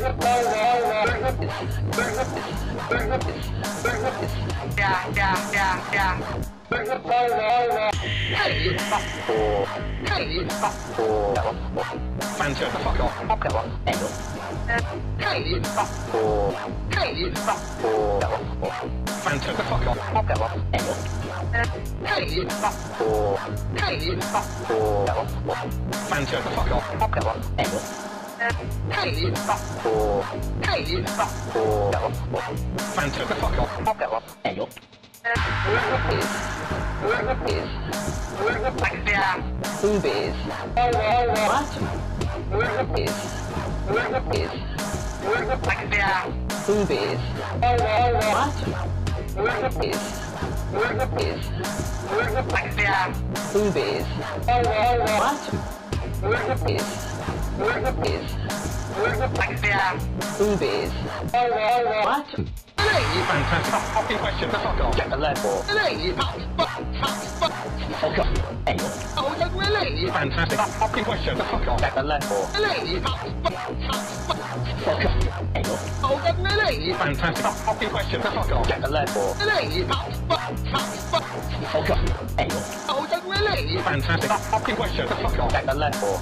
Yeah, yeah, yeah, yeah. Hey! Hey! Fanta, the fuck off. Hey! Hey! Fanta, the fuck off. Hey! Hey! Fanta, the fuck off. Hey! Hey! Fanta, the fuck off. Yeah. Boobies. What? Boobies. Boobies. Yeah. Boobies. What? Boobies. Boobies. Yeah. Boobies. What? Boobies. Boobies. Yeah. Boobies. What? Fantastic. King question, the fuck off. Get the level. Fuck off. Oh, no, really? Fantastic. King question, the fuck off. Get the level. Fuck off. Oh, no, really? Fantastic. King question, the fuck off. Get the level. Fuck off. Oh, no, really? Fantastic. King question, the fuck off. Get the level.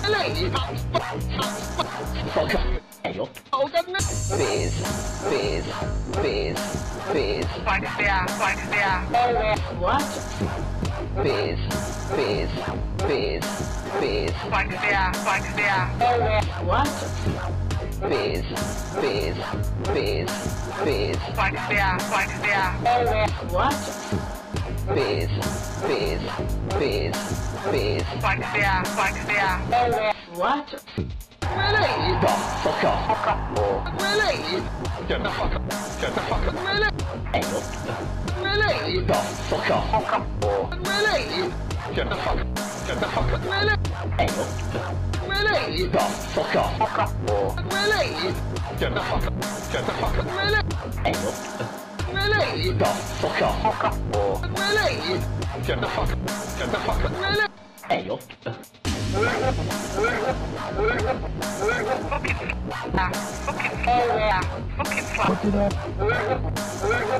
Fuck off. Oh, no, no. Bees. Bees. Bees. Bees. Yeah. Yeah. What? Bees. Bees. Bees. Bees. Yeah. Yeah. What? Bees. Bees. Bees. Bees. Yeah. Yeah. What? Bees. Bees. Bees. Bees. Yeah. Yeah. What? Really? The fuck off. Really? Get the fuck up. Get the fuck up. Really? Really? The fuck off. Really? Get the fuck up. Get the fuck up. Really? Really? The fuck off. Really? Get the fuck up. Get the fuck up. Really? Really? The fuck off. Really? Get the fuck up. Get the fuck up. Really? What did I?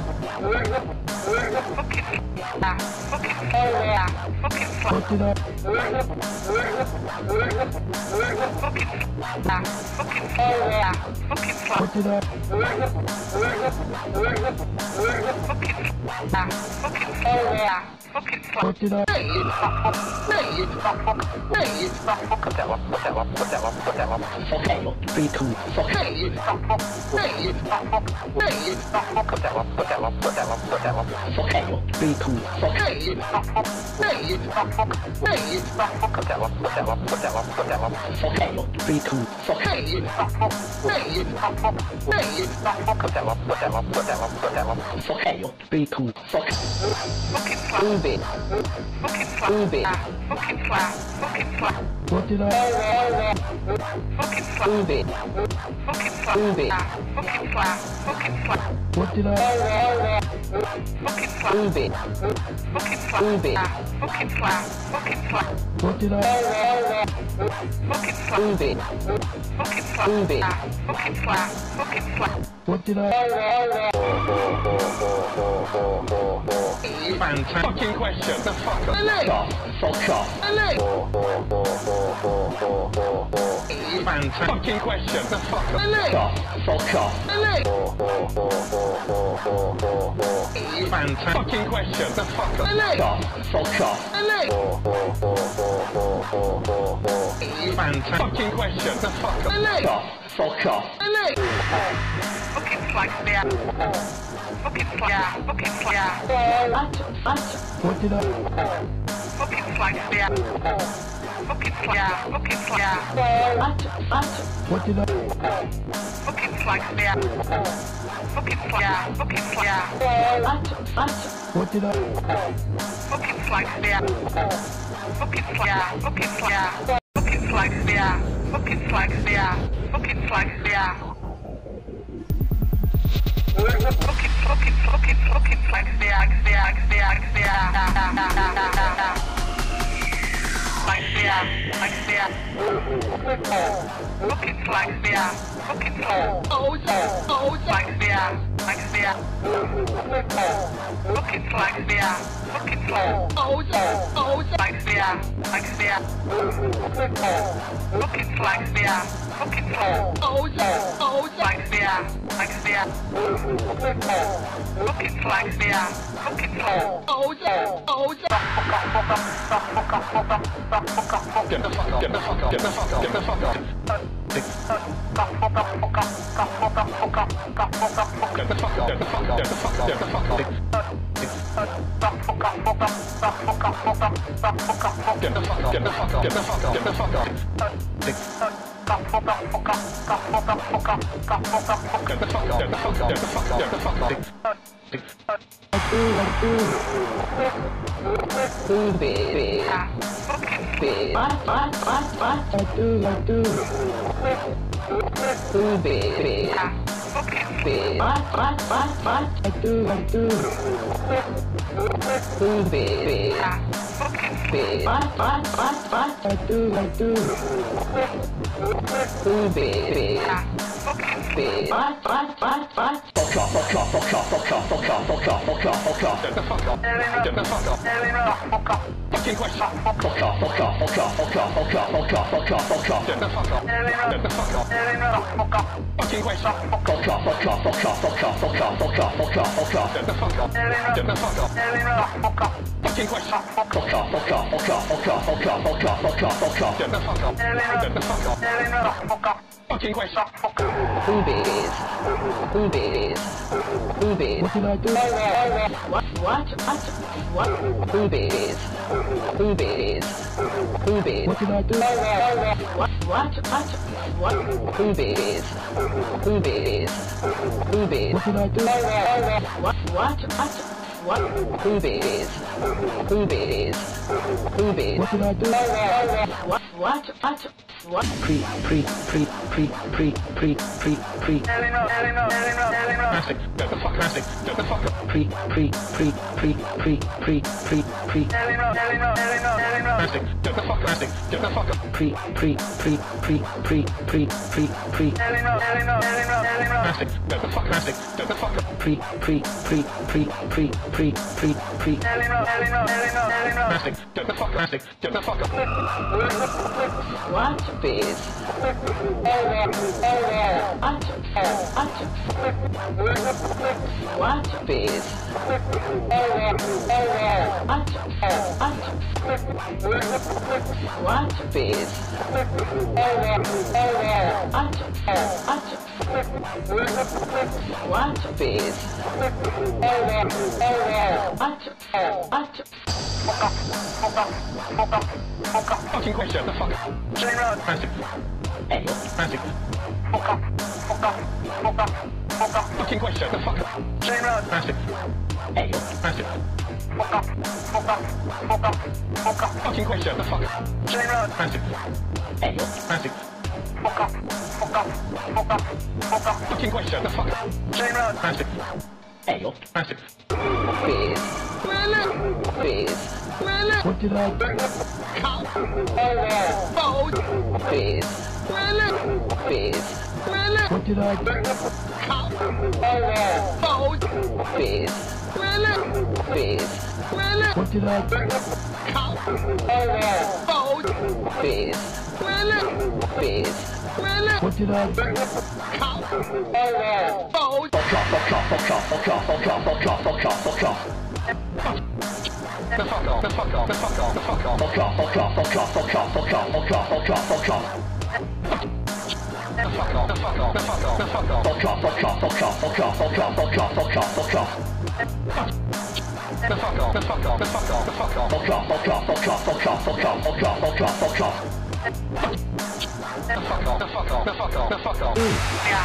What did I? What did I? What did I? Be cool. Be cool. Be cool. Be cool. Move it. Move it. What did I? Move it. Move it. What did I? Move it. Move it. What did I? Move it. Move it. What did I? Fantastic question. The fuck up. Fuck off. Fantastic question. The fuck up. Fuck off. Fantastic question. The fuck up. Fuck off. Fantastic question. The fuck up. Fuck off. Fucking flag there. Fucking flag. Fucking flag. What did I? Fucking flag there. Fucking flag. Fucking flag. What did I? Fucking flag there. Fucking flag. Fucking flag. What did I? Fucking flag there. Fucking flag. Fucking flag. Fucking flag there. Fucking flag there. Fucking flag there. Fucking fucking fucking fucking flag there. There. There. There. Flag there. Flag there. Fucking flag there. Fucking flag. Oh, oh, flag there. Flag there. Fucking flag there. Fucking flag. Oh, oh, flag there. Flag there. Fucking flag there. Fucking flag. Oh, oh, flag there. Flag there. Fucking flag there. Fucking flag. Oh, oh, Get the fuck up. Get the fuck up. Get the fuck up. Get the fuck up. Get the fuck up. Get the fuck up. Get the fuck up. Get the fuck up. Get the fuck up. Get the fuck up. Get the fuck up. Get the fuck up. Get the fuck up. Get the fuck up. Get the fuck up. Get the fuck up. Get the fuck up. Get the fuck up. What? What? What? What? I do. I do. What? What? What? What? I do. I do. What? What? What? What? I do. I do. What? What? What? What? Fuck off, fuck off, fuck off, fuck off, fuck off, fuck off, fuck off, fuck off. Get the fuck up. Get the fuck up. Fucking question. Fuck off, fuck off, fuck off, fuck off, fuck off, fuck off, fuck off, fuck off. Get the fuck up. Get the fuck up. Fucking question. Fuck off, fuck off, fuck off, fuck off, fuck off, fuck off, fuck off, fuck off. Get the fuck up. Get the fuck up. Fucking question. Fuck off, fuck off, fuck off, fuck off, fuck off, fuck off, fuck off, fuck off. Get the fuck up. Get the fuck up. Fucking question. Boobies. Boobies. Boobies. What did I do? What? What? What? What? Boobies. Boobies. Boobies. What did I do? What? What? What? What? Boobies. Boobies. Boobies. What did I do? What? What? What? What? Boobies. Boobies. Boobies. What did I do? What? What? What? What? Pre, pre, pre, pre, pre, pre, pre, pre. Plastic. Get the fuck plastic. Get the fuck up. Pre, pre, pre, pre, pre, pre, pre, pre. Plastic. Get the fuck plastic. Get the fuck up. Pre, pre, pre, pre, pre, pre, pre, pre. Plastic. Get the fuck plastic. Get the fuck up. Pre, pre, pre, pre, pre, pre, pre, pre. Plastic. Get the fuck plastic. Get the fuck up. What? Bees. What is? What is? What is? Fucking question, the fuck? Massive. Massive. Fucking question, the fuck? Massive. Massive. Fucking question, the fuck? Massive. Massive. Fucking question, the fuck? Massive. Massive. Please. Please. What did I do? Come. Bold. Please. Please. What did I do? Come. Bold. Please. Please. What did I do? Come. Bold. Please. Please. What did I do? Come. Bold. Fuck off, fuck off, fuck off, fuck off, fuck off, fuck off, fuck off, fuck off. The fuck off, the fuck off, the fuck off, the fuck off, fuck off, fuck off, fuck off, fuck off, fuck off, fuck off, fuck off, fuck off. The fuck off, the fuck off, the fuck off, the fuck off, fuck off, fuck off, fuck off, fuck off, fuck off, fuck off, fuck off, fuck off. The fuck off, the fuck off, the fuck off, the fuck off, fuck off, fuck off, fuck off, fuck off, fuck off, fuck off, fuck off, fuck off. The fuck off, the fuck off, the fuck off, the fuck off. Yeah.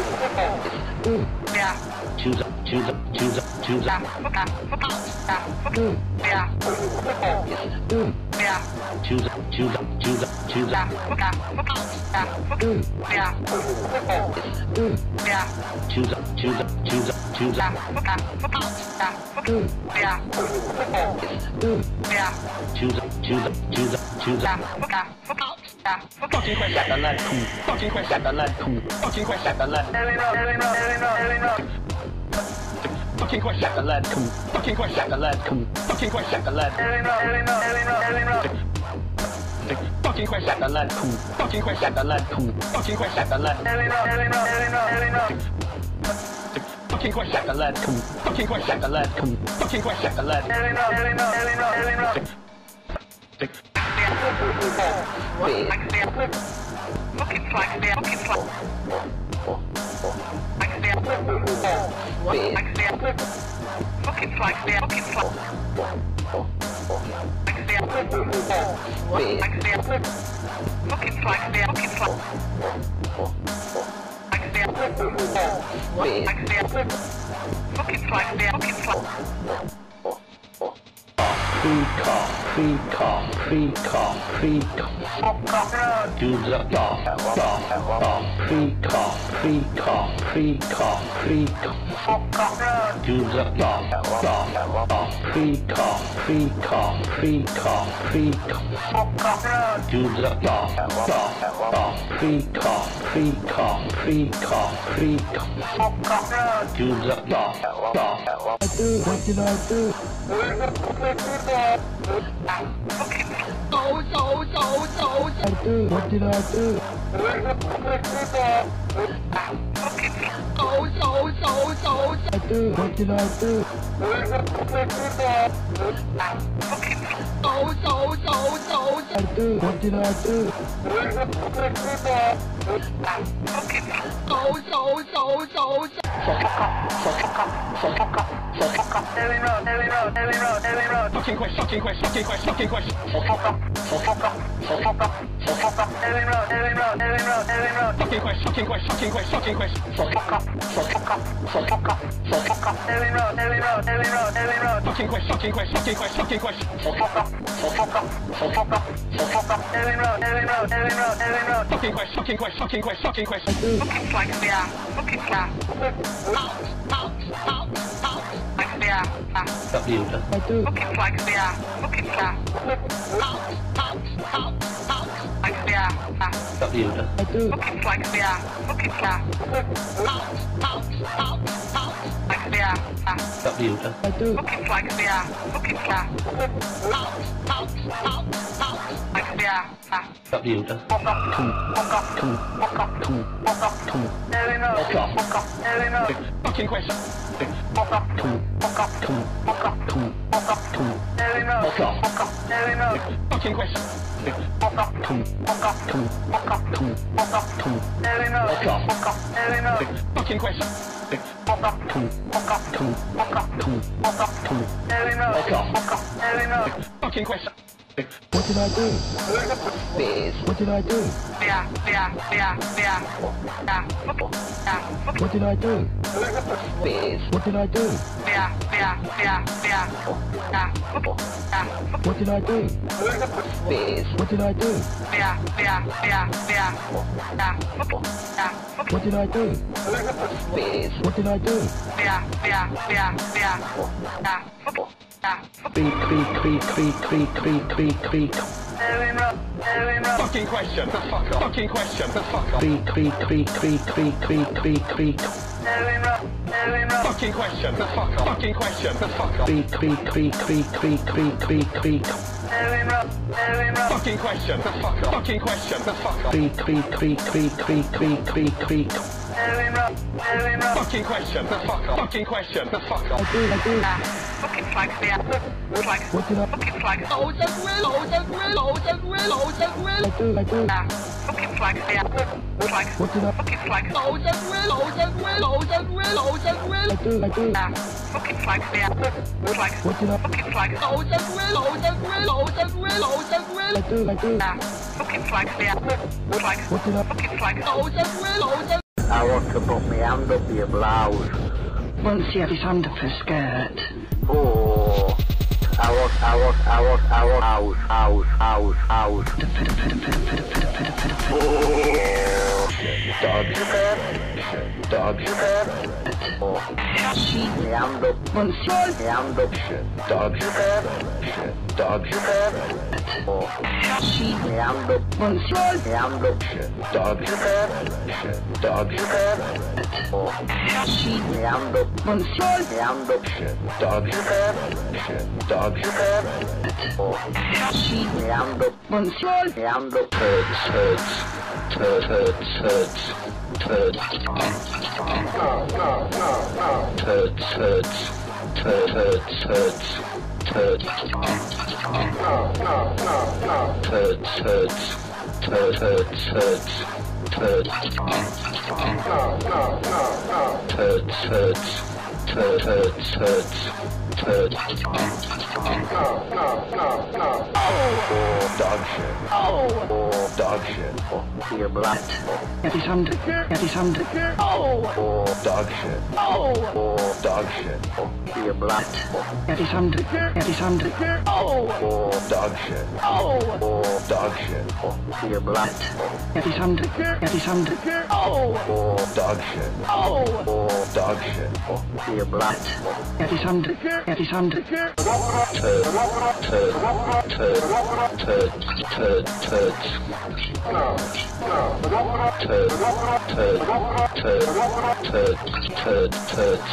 Yeah. Choose up, choose up, choose up, choose up. Fuck off, fuck off. Yeah. Yeah. Choose up, choose up, choose up, choose up. Fuck off, fuck off. Yeah. Yeah. Choose up, choose up, choose up, choose up. Fuck off, fuck off. Yeah. Yeah. Choose up, choose up, choose up, choose up. Fuck off, fuck off. Fucking question, that lad cool. Fucking question, that lad cool. Fucking question, that lad. Fucking question, that lad cool. Fucking question, that lad cool. Fucking question, that lad. Fucking question, that lad cool. Fucking question, that lad cool. Fucking question, that lad. Fucking question, that lad cool. Fucking question, that lad cool. Fucking question, that lad. Wait. Fucking flag there, fucking flag. Wait. Fucking flag there, fucking flag. Wait. Fucking flag there, fucking flag. Wait. Fucking flag there, fucking flag. Pre-call, pre-call, pre-call, pre-call. Do the dog, dog, dog. Pre-call, pre-call, pre-call, pre-call. Do the dog, dog, dog. Pre-call, pre-call, pre-call, pre-call. Do the dog, dog, dog. Pre-call, pre-call, pre-call, pre-call. Do the dog, dog. What did I do? Oh, so, so, so, so. What did I do? Oh, so, so, so, so. What did I do? Oh, so, so, so, so. What did I do? Oh, so, so, so, so. Fucking question, fucking question, fucking question, fucking question. Fucking question, fucking question, fucking question, fucking question. Fucking question, fucking question, fucking question, fucking question. Fucking question, fucking question, fucking question, fucking question. Fucking flag there, fucking flag. Out, out, out, out. Flag there. W. Fucking flag there, fucking flag. Out, out, out, out. Flag there. W. Fucking flag there, fucking flag. Out, out, out, out. Flag there. W. Fucking flag there, fucking flag. Out, out, out, out. like yeah. W. Come. Come. Come. Come. There we go. Fuck off. There we go. Fucking question. Fuck off. Come. Fuck off. Come. Fuck off. Come. Fuck off. Come. There we go. Fuck off. Fuck off. There we go. Fucking question. Fuck off. Come. Fuck off. Come. Fuck off. Come. Fuck off. Come. There we go. Fuck off. Fuck off. There we go. Fucking question. Fuck off. Come. Fuck off. Come. Fuck off. Come. Fuck off. Come. There we go. Fuck off. Fuck off. There we go. Fucking question. What did I do? What did I do? Yeah, yeah, yeah, yeah. Yeah. Yeah. What did I do? What did I do? Yeah, yeah, yeah, yeah. Yeah. Yeah. What did I do? What did I do? Yeah, yeah, yeah, yeah. Yeah. Yeah. What did I do? What did I do? Yeah, yeah, yeah, yeah. Yeah. Yeah. Creak, creak, creak, creak, creak, creak, creak, creak. There we go. There we go. Fucking question. The fuck off. Fucking question. The fuck off. Creak, creak, creak, creak, creak, creak, creak, creak. There we go. There we go. Fucking question. The fuck off. Fucking question. The fuck off. Creak, creak, creak, creak, creak, creak, creak, creak. There we go. There we go. Fucking question. The fuck off. Fucking question. The fuck off. Creak, creak, creak, creak, creak, creak, creak, creak. There we go. There we go. Fucking question. The fuck off. Fucking question. The fuck I off. did, I did. Yeah. Fucking flags, yeah. Flags. What did I Fucking flags. I do? I do. Yeah. Fucking flags, yeah. Flags. What did I Fucking flags. I do? I do. Yeah. Fucking flags, yeah. Flags. What did I Fucking flags. I do? I do. Yeah. Fucking flags, yeah. Flags. What did I Fucking flags. I want to put my hand up your blouse. Once you have his hand up her skirt. Oh, I want, I want, I want, I want house, house, house, house. Oh, dog? Dog? oh. My hand up, Once you my hand up, Dog? Dog? oh. My hand up, once you my hand up, Dog? Dog? oh. My hand up, once you my hand up, Dog? Dog? oh. My hand up, once you my hand up, Turds, turds, turds, turds, turds, turds, turds, turds, turds, turds, turds, turds, turds, turds, turds, turds, turds, turds, turds, turds. Dog shit. oh. Dog shit. Your blood, have his hand have his hand oh. Dog shit. Oh. Dog shit. Your blood, have his hand have his hand oh. Dog shit. Oh. Dog shit. Your blood, have his hand have his hand oh. Dog shit. Oh. Dog shit. Your blood, have his hand have his hand Turd, turd, turd, turd, turd, turd, turds. Turd, turd, turd, turd, turd, turds.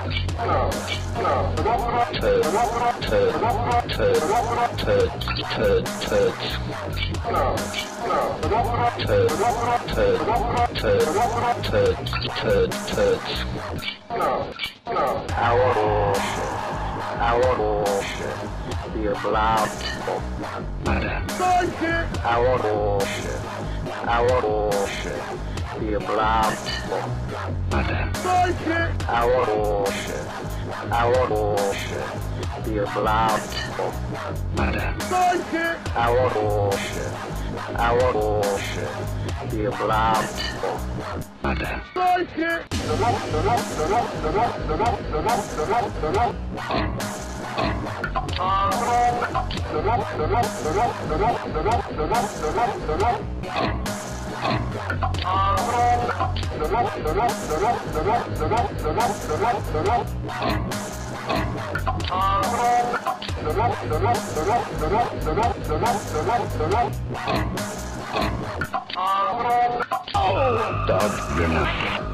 Turd, turd, turd, turd, turd, turds. Turd, turd, turd, turd, turd, turds. our, our, your blood, murder our, our, your blood, murder our, our, your blood, murder our, our, your blood, murder Dog, you're not.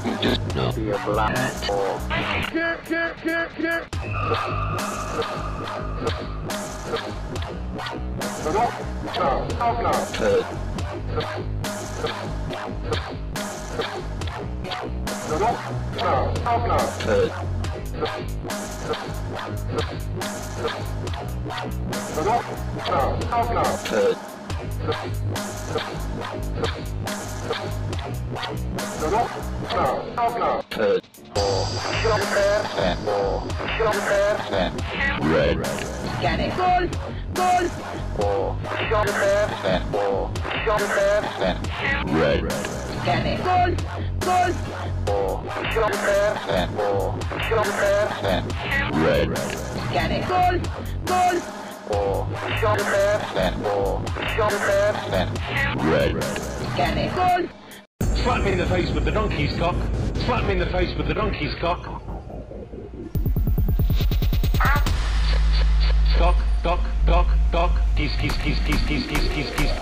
You just know. Be a black or Turd. Turd. Turd. Turd. Fat. Fat. Red. Get it. Goal! Goal! Fat. Fat. Red. Get it. Goal! Goal! Fat. Fat. Red. Get it. Goal! Goal! Fat. Fat. Red. Get it. Goal! Slap me in the face with the donkey's cock. Slap me in the face with the donkey's cock. Cock, cock, cock, cock. Geese, geese, geese, geese, geese, geese, geese, geese.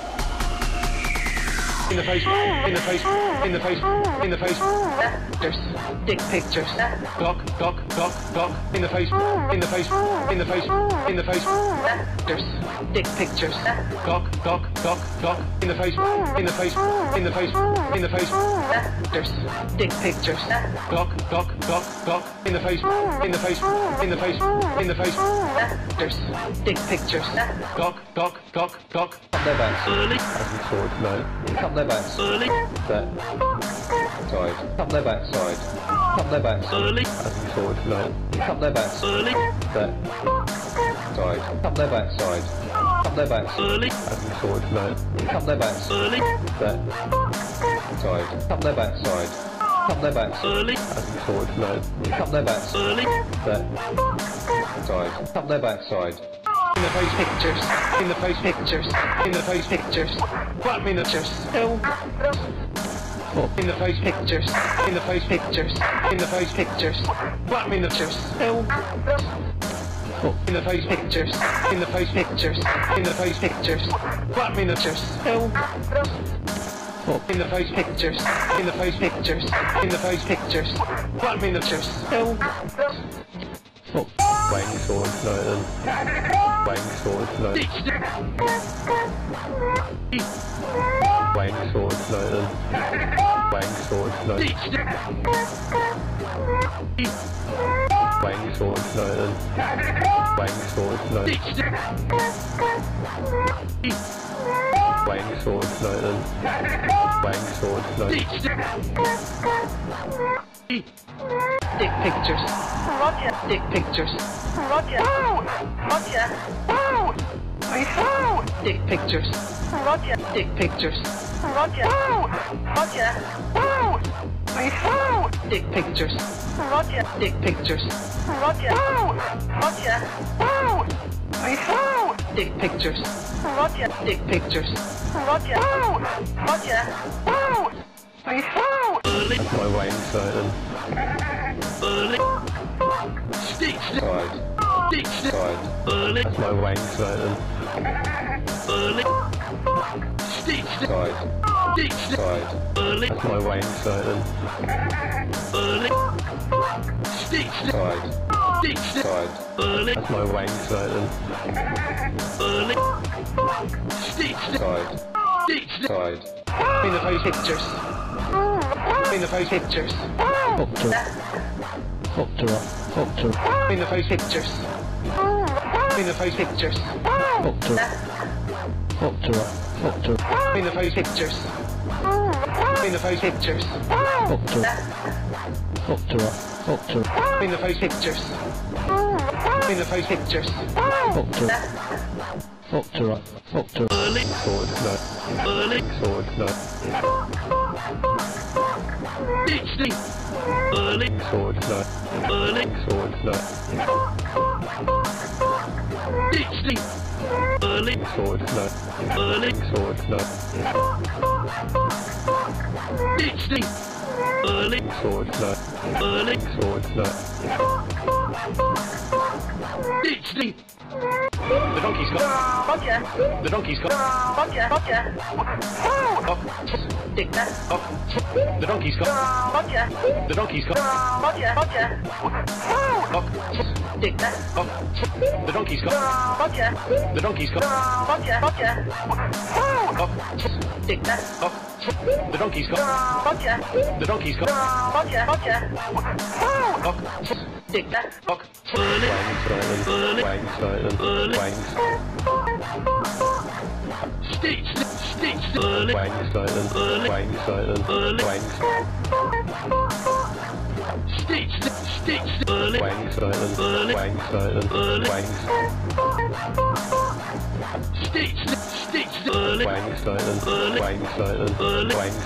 In the face, in the face, in the face, in the face. There's dick pictures. Cock, cock, cock, cock. In the face, in the face, in the face, in the face. There's dick pictures. Cock, cock, cock, cock. In the face, in the face, in the face, in the face. There's dick pictures. Cock, cock, cock, cock. In the face, in the face, in the face, in the face. There's dick pictures. Cock, cock, cock, cock. Up their backs. Early. As we saw tonight. Up their backs. Early. That. Side. Up their backs. Side. Up their backs. Early. As we saw tonight. Up their backs. Early. That. Side. Up their backs. Side. Up their backs. Early. As we saw tonight. Up their backs. Early. That. Side. Up their backs. Side. Up their backs. Early. As we saw tonight. Up their backs. Early. That. Side. Up their backs. Side. In the face pictures, in the face pictures, in the face pictures. Slap me in the chest. In the face pictures, in the face pictures, in the face pictures. Slap me in the chest. In the face pictures, in the face pictures, in the face pictures. Slap me in the chest. In the face pictures, in the face pictures, in the face pictures. Slap me in the chest. Wang sword tonight then. Wang sword tonight. Wang sword tonight then. Wang sword tonight. Wang sword tonight then. Wang sword tonight. Wang sword tonight then. Wang sword tonight. Dick pictures. Roger. Dick pictures. Roger. Roger. Dick pictures. Roger. Dick pictures. Roger. Roger. Dick pictures. Roger. Dick pictures. Roger. Roger. Dick pictures. Roger. Dick pictures. Roger. Roger. That's my Wang side then. Side. Side. Side. That's my Wang side then. Side. Side. Side. That's my Wang side then. Side. Side. Side. That's my Wang side then. Side. Side. In the face pictures. In the face pictures. Fucked her. Fucked her up. Fucked her. In the face pictures. In the face pictures. Fucked her. Fucked her up. Fucked her. In the face pictures. In the face pictures. Fucked her. Fucked her up. Fucked her. In the face pictures. In the face pictures. Fucked her. Fucked her up. Fucked her. Sword nut. Sword nut. Sword nut. Sword nut. Sword nut. Sword nut. Sword nut. Sword nut. Ditch the... The donkey's got... Roger. The donkey's got... Roger. Roger. Cock. Dick that. Cock. The donkey's got... Roger. The donkey's got... Roger. Roger. Cock. Dick that. Cock. The donkey's got... Roger. The donkey's got... Roger. Roger. Cock. Dick that. Cock. The donkey's got... Roger. The donkey's got... Roger. Roger. Cock. Dick that. Cock. Wangs, Silent. Wangs, Stitch. Stitch. Wangs, Silent. Wangs, Silent. Wangs, Stitch. Stitch. Wangs, Silent. Wangs, Silent. Wangs, Stitch. Stitch. Wangs, Silent. Wangs, Silent. Wangs,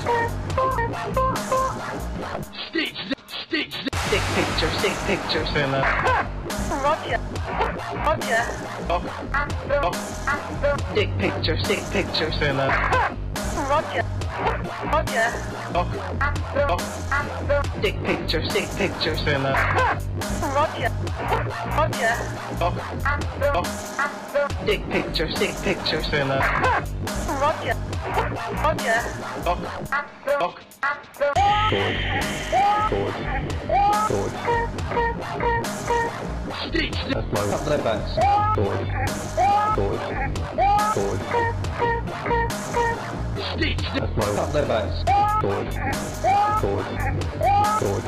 Stitch. Stitch. Dick pictures. Dick pictures. Roger. Roger. Cock. Cock. Dick pictures. Dick pictures. Sailor. Roger. Roger. Cock. Cock. Dick pictures. Dick pictures. Sailor. Roger. Roger. Cock. Cock. Dick pictures. Dick pictures. Sailor. Roger. Roger. Cock. Cock. Forward. Forward. Forward. Stitch. That's my up their backs. Forward. Forward. Forward. Stitch. That's my up their backs. Forward. Forward. Forward.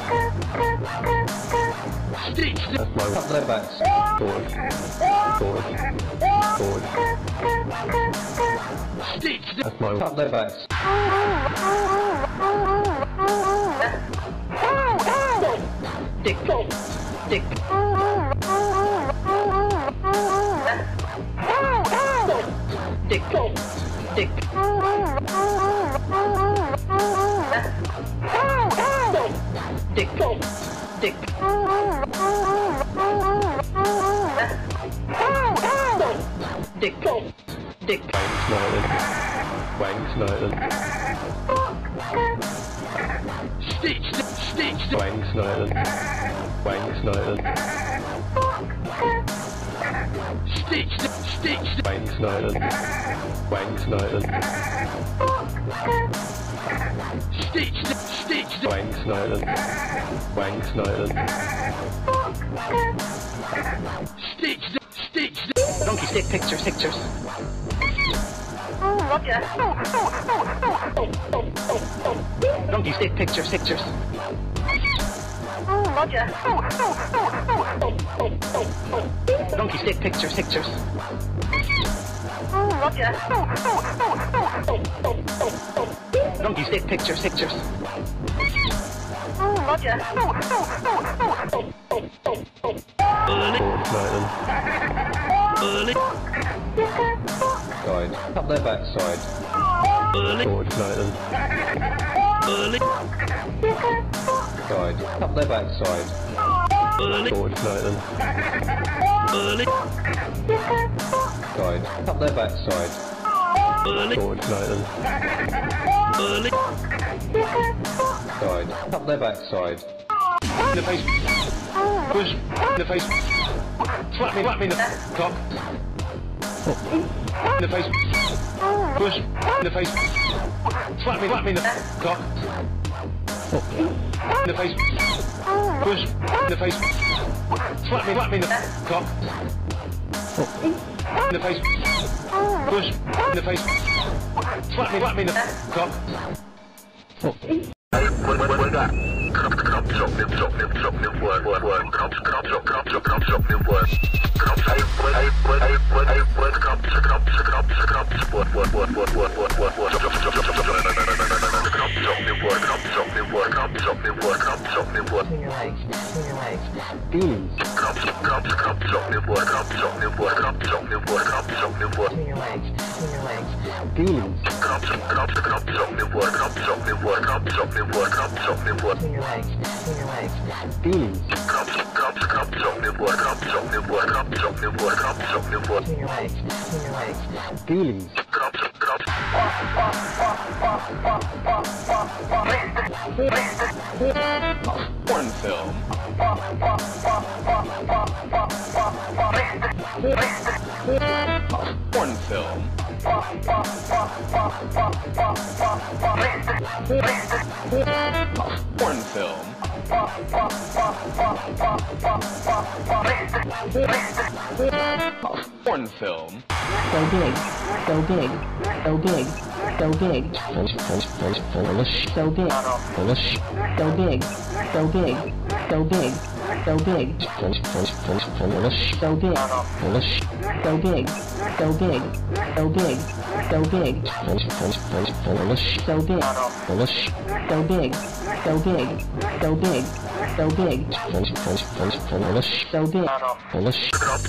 Stitch. That's my up their backs. Forward. Forward. Forward. Stitch. That's my up their backs. Dick. Dick. Dick. Dick. Dick. Dick. Dick. Dick. Wangs, Silent. Stitch. Stitch. Wangs, Silent. Wangs, Silent. Stitch. Stitch. Wangs, Silent. Wangs, Silent. Stitch. Stitch. Wangs, Silent. Wangs, Silent. Stitch. Stitch. Donkey stick pictures. Pictures. Roger. Donkey stick pictures. Pictures. Roger. Donkey stick pictures. Pictures. Roger. Donkey stick pictures. Pictures. Roger. Forward, Silent. Side. Up their backside. Forward, Silent. Side. Up their backside. Forward, Silent. Side. Up their backside. Forward, Silent. Side. Up their backside. In the face. Push. In the face. Slap me. Slap me in the cock. In the face. Push. In the face. Slap me. Slap me in the cock. In the face. Push. In the face. Slap me. Slap me in the cock. In the face. Push. In the face. Slap me. Slap me in the cock. Beans. Beans. Beans. Beans. One film. Porn film. Porn film. Porn film. So big, so big, so big, so big. Polish. So big, Polish. so big, so big, so big, so big. Polish. Polish. So big, Polish. so big, so big, so big, so big. Polish. Polish. So big, Polish. so big, so big, so big, so big. Polish. Polish. So big. Polish.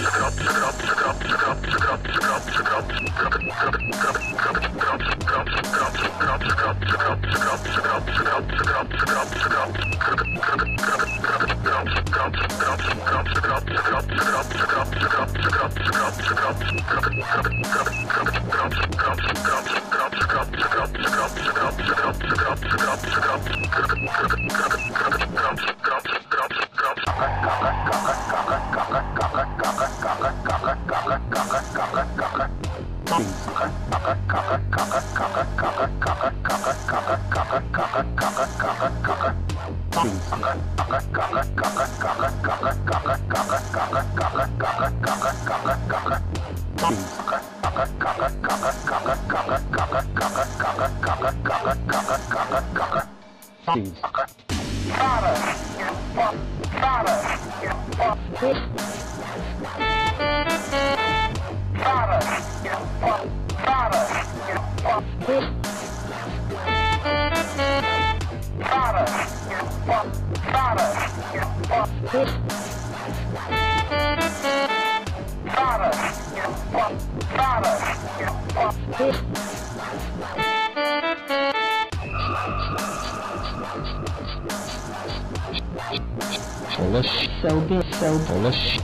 Polish. So big, so Polish.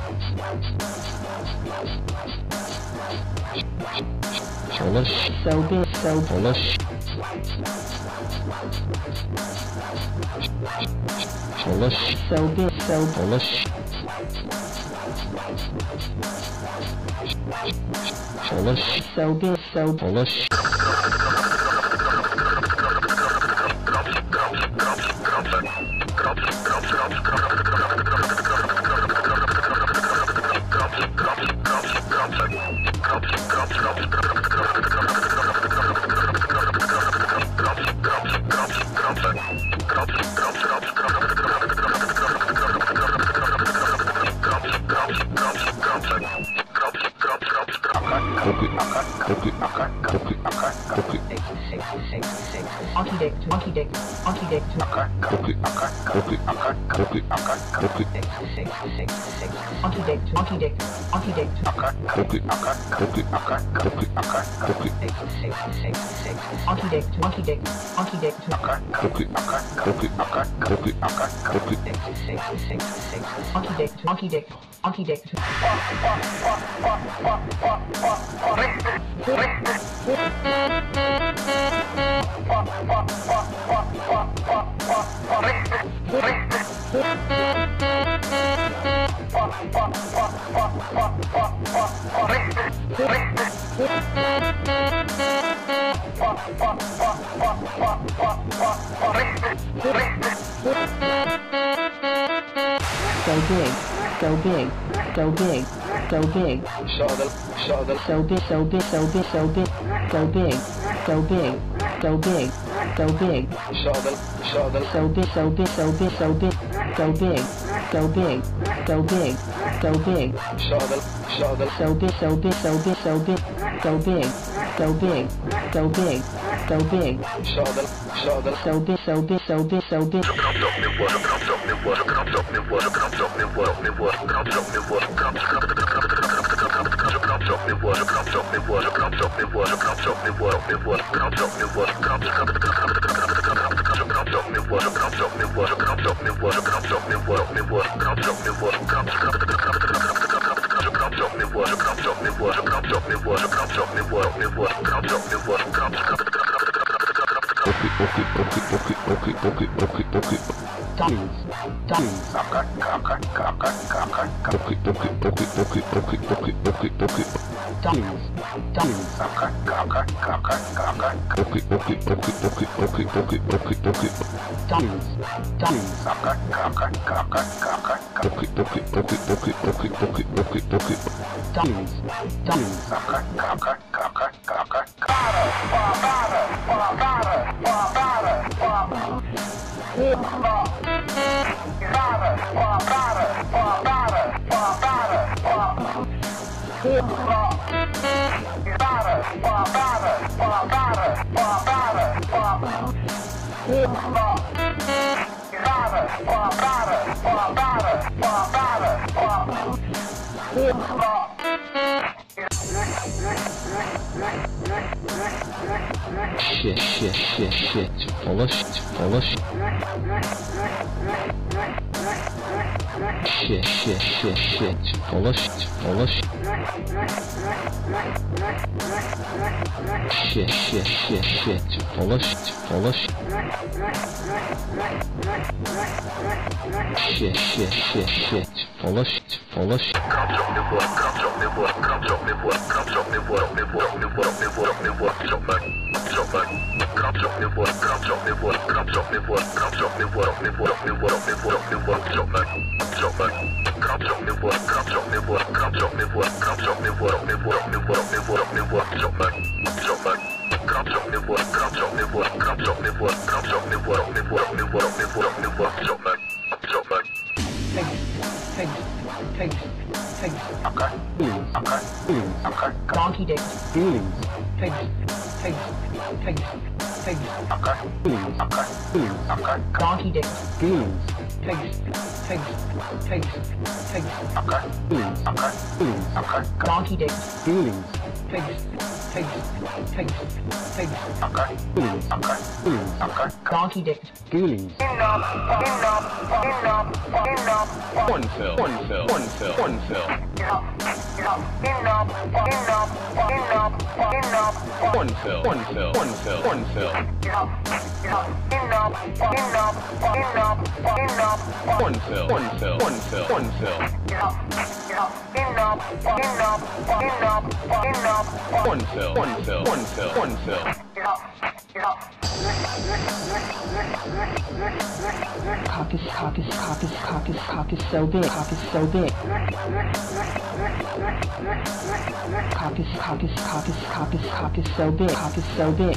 Polish. so big, so Polish. Polish. so big, so Polish. Polish. so big, so Polish. architect, architect, architect, architect, architect, architect, architect, architect, architect, architect, architect, architect. So big, so big, so big, so big. Shuttle, shuttle. So big, so big, so big, so big, so big, so big, so big, so big. Shuttle, shuttle. So big, so big, so big, so big, so big, so big, so big, so big. Shuttle, shuttle. So big, so big, so big, so big, so big, so big, so big, so big. Shuttle, shuttle. So big, so big, so big, so big. Okay, okay, okay, okay, okay, okay, okay, okay. Dummies. Dummies. Okay, okay, okay, okay, okay, okay, okay, okay. Dummies. Dummies. Okay, okay, okay, okay, okay, okay, okay, okay. Dummies. Dummies. Okay, okay, okay, okay, okay, okay, okay, okay. Dummies. Dummies. Shit, shit, shit, shit. Full of shit, full of shit. Shit, shit, shit, shit. Full of shit, full of shit. Shit, shit, shit, shit. Full of shit, full of shit. Shit, shit, shit, shit. Full of shit, full of shit. Pigs, pigs, pigs, beans, donkey dicks, beans, pigs, pigs, pigs, pigs, beans, beans, donkey dicks, beans, pigs, pigs, pigs, pigs, beans, beans, donkey dicks, beans, pigs, pigs, pigs, pigs, beans, beans, donkey dicks, beans. One fill, one fill, one fill, one fill. One fill, one fill, one fill, one fill. One fill, one fill, one fill, one fill. One fill, one fill, one fill, one fill. Cock is, cock is, cock is, cock is, cock is so big, cock is so big. Cock is, cock is, cock is, cock is, cock is so big, cock is so big.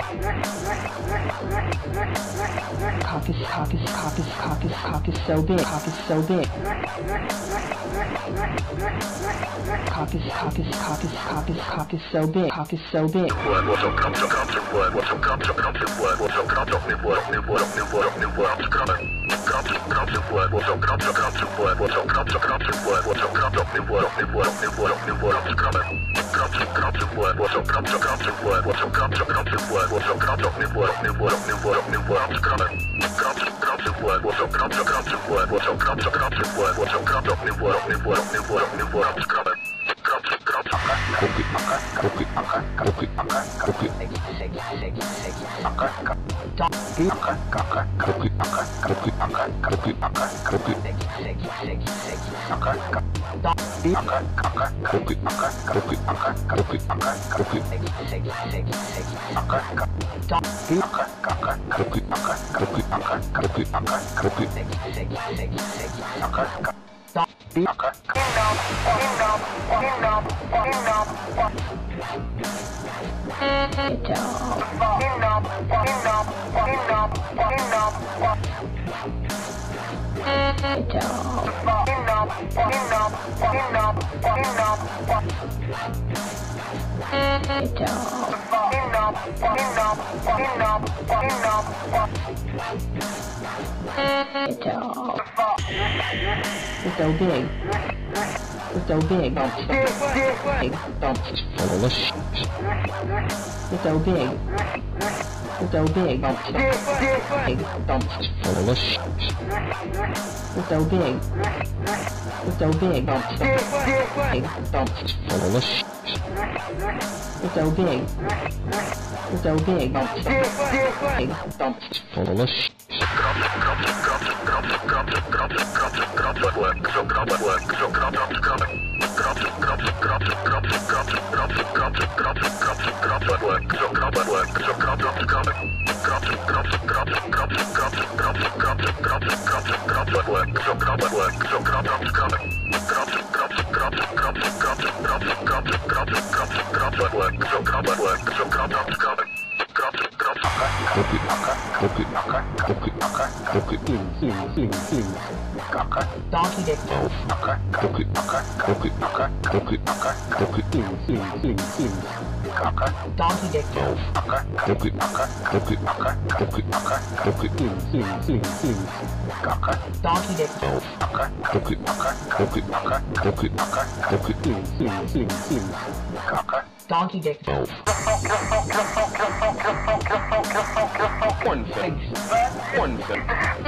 Cock is, cock is, cock is, cock is, cock is so big, cock is so big. Cock is, cock is, cock is, cock is, cock is so big, cock is so big. It's so big. It's so big. Big. It's so big. It's so big. Big. It's so big. It's so big. It's so big. It's so big. Donkey dick. Donkey dick. Donkey dick. Donkey dick. One thing. One thing.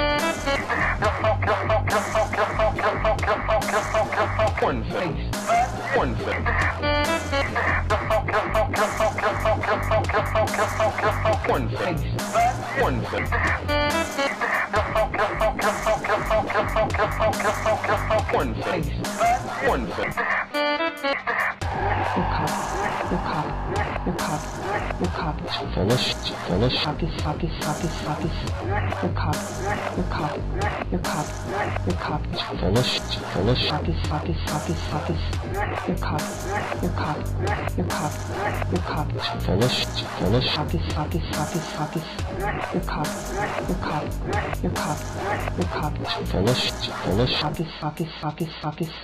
One thing. One thing. One thing. One thing. One thing. One thing. Your cock. Your cock. Your cock. Your cock. Finish. Finish. Cock is, cock is, cock is, cock is. Your cock. Your cock. Your cock. Your cock. Finish. Finish. Cock is, cock is, cock is, cock is. Your cock. Your cock. Your cock. Your cock. Finish. Finish. Cock is, cock is, cock is, cock is. Your cock. Your cock. Your cock. Your cock. Finish. Finish. Cock is, cock is, cock is, cock is.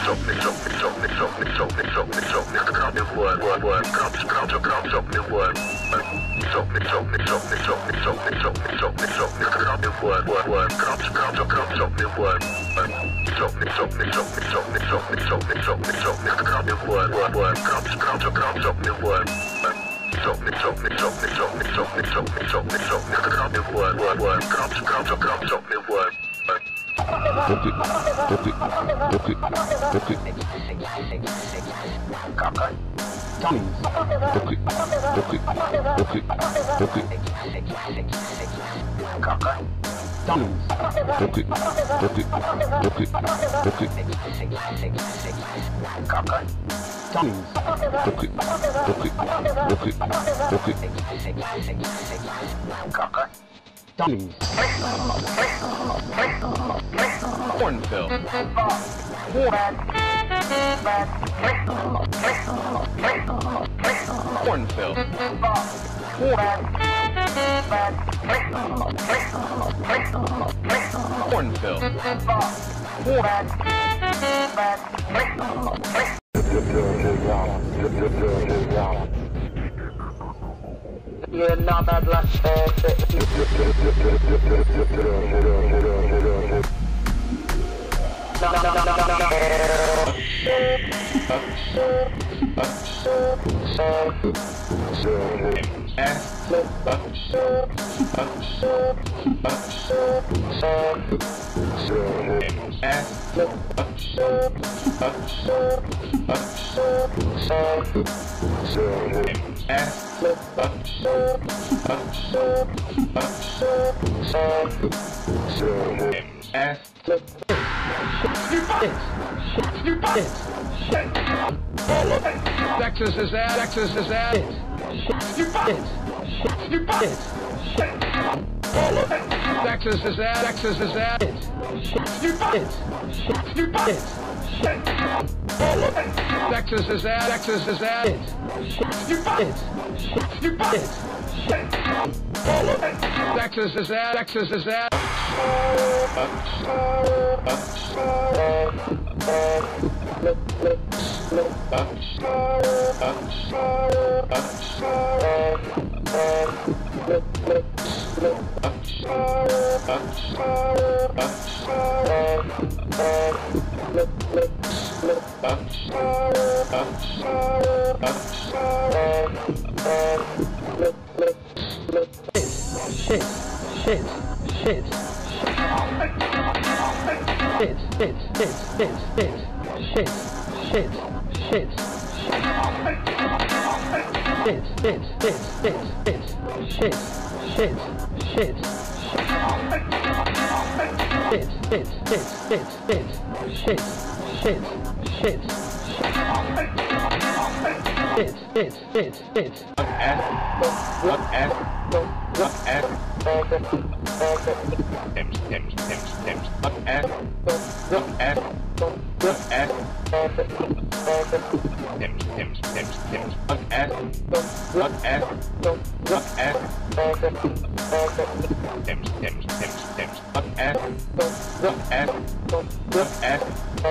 Book it. Book it. Book it. Book it. Dummies. Book it. Book it. Book it. Book it. Dummies. Book it. Book it. Book it. Book it. Dummies. Book it. Book it. Book it. Book it. Dummies. Cornfield. Cornfield. Cornfield. You're not bad luck. No, no, no, no, no, no. Texas is that. Texas is that. Texas is that. Texas is that. Texas is that. Texas is that. Texas is that. Texas is that. Shit, shit, shit, shit, shit, shit, shit, shit, shit, shit, shit, shit, shit, shit, shit, shit, shit, shit, shit. shit, shit, shit, shit, shit, shit, shit, shit, shit, shit, shit, shit. Look at, look at, look at. Tims, Tims, Tims, Tims. Look at, look at, look at. Tims, Tims, Tims, Tims. Look at, look at, look at. Tims, Tims, Tims, Tims. Look at, look at, look at.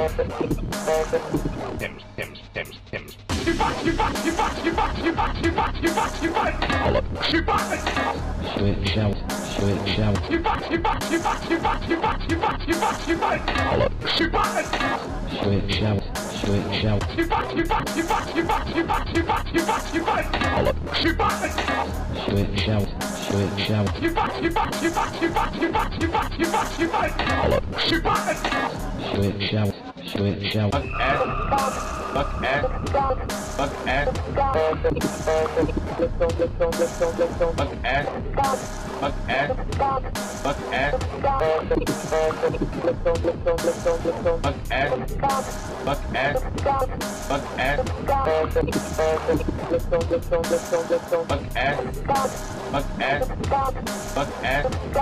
Tims, Tims, Tims, Tims. You fuck, you fuck, you fuck, you fuck, you fuck, you fuck, you fuck, you fuck. You fuck. Shoot, shout, shoot, shout. You fuck, you fuck, you fuck, you fuck, you fuck, you fuck, you fuck, you fuck. You fuck. Shoot, shout, shoot, shout. You fuck, you fuck, you fuck, you fuck, you fuck, you fuck, you fuck, you fuck. You fuck. Shoot, shout, shoot, shout. You fuck, you fuck, you fuck, you fuck, you fuck, you fuck, you fuck, you fuck. You fuck. Shoot, shout, shoot, shout. Look at, look at, look at. Look at, look at, look at. Look at, look at, look at. Look at, look at, look at.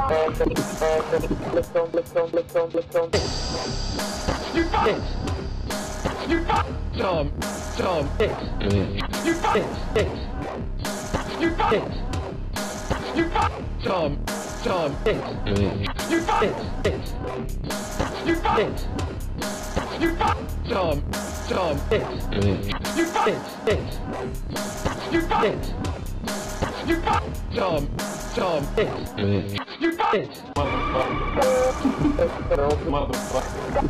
You fuck! You fuck! Tom! Tom! Hit, You fuck! hit, hit, You fuck! hit, You fuck! Tom! Tom! hit, You fuck! hit, hit, You fuck! hit, You fuck! Tom! Tom! hit, You fuck! hit, hit, You fuck! hit, You fuck! Tom! Tom! hit, You fuck! hit. Motherfucker! Motherfucker!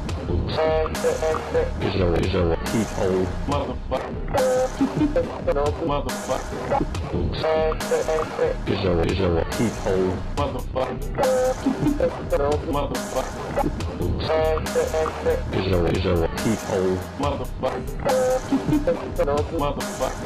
Is a, is a peephole. Motherfucker! Motherfucker! Is a, is a peephole. Motherfucker! Motherfucker! Is a, is a peephole. Motherfucker! Motherfucker!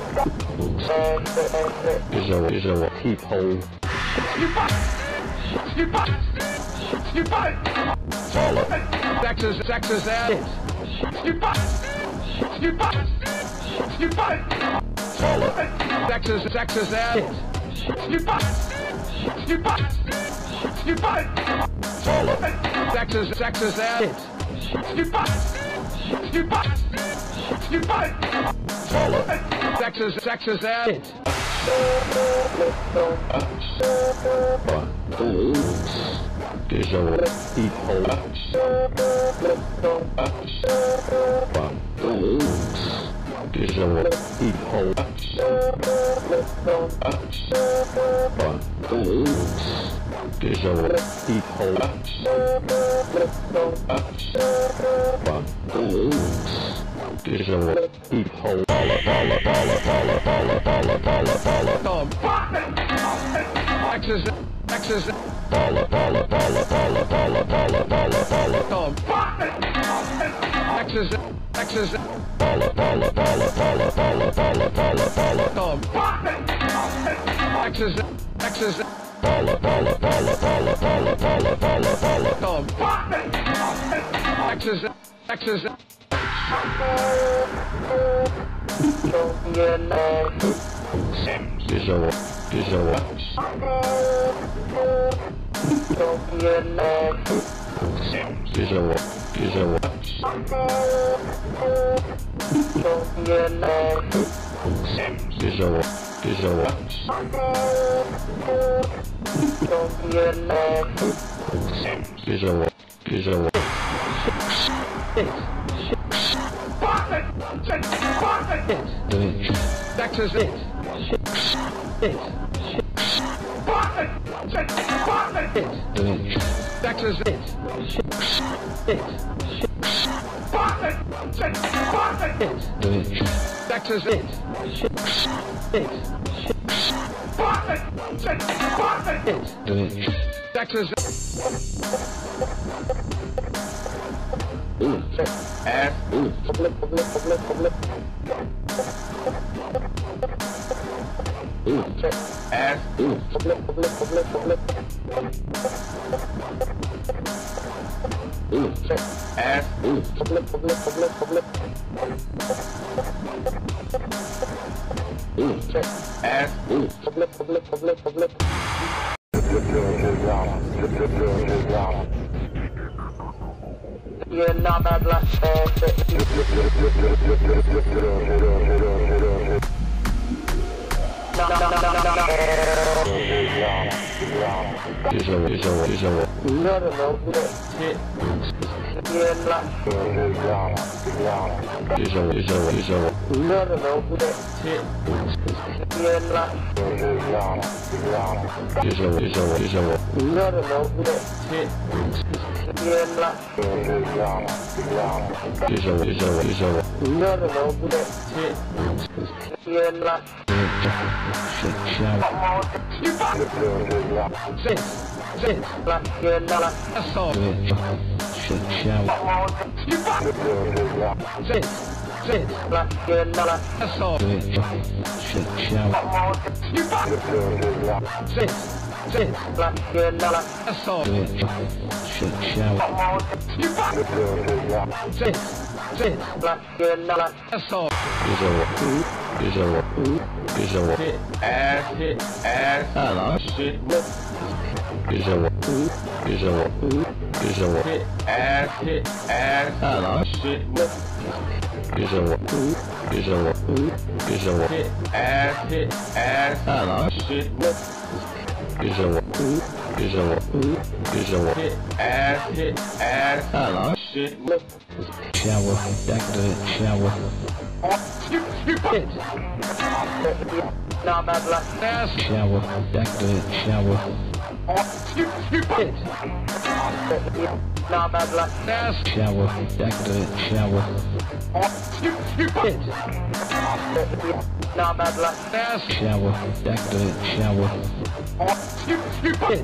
Is a, is a peephole. You fuck! You fuck! You fuck! Follow. Texas, Texas ass! Hit, You fuck! You fuck! You fuck! follow. Texas, Texas ass! Hit, You fuck! You fuck! You fuck! follow. Texas, Texas ass! Hit, You fuck! You fuck! You fuck! follow. Texas, Texas ass! Hit. Is a peephole. Is a peephole. Is a peephole. Is a peephole. Follow, follow, follow, follow, follow, follow, follow, follow. Tom! Texas, Texas, Follow, follow, follow, follow, follow, follow, follow, follow. Tom! Texas, Texas, Follow, follow, follow, follow, follow, follow, follow, follow. Tom! Texas, Texas, Follow, follow, follow, follow, follow, follow, follow, follow. Tom! Texas, Texas, Is a, is a, is a, is a, is a, is a, is a, is a. Texas, Hit, hit, Texas, hit, hit, hit, Texas, hit, hit, hit. Texas, Ass. Ass. ass, public, public, public, public, ass, public, public, public, public. You're not bad luck, no, no, no, no, no, no. Is a, is a, is a, No, no, no, no. You're not. is a, is a, is a, No, no, no, no. You're not. is a, is a, is a, No, no, no, no. You're not. is a, is a, is a, No, no, no, no. You're not. shit, shower, Sit, sit, like you're not. Assault. shit, shower, Sit, sit, like you're not. Assault. shit, shower, Sit, sit, like you're not. Assault. shit, shower, Sit, sit, like you're not. Assault. is a, is a, is a, Ass, hit, ass, hello, shit, is a, is a, is a, hit, ass, hit, ass, hello, shit, is a, is a, is a, hit, ass, hit, ass, hello, shit, is a, is a, is a, hit, ass, hit, ass, hello, shit, shower, decorate, shower, hit. Not bad luck, ass, shower, decorate, shower, hit. Not bad luck, ass, shower, decorate, shower, hit. Not bad luck, ass, shower, decorate, shower, hit.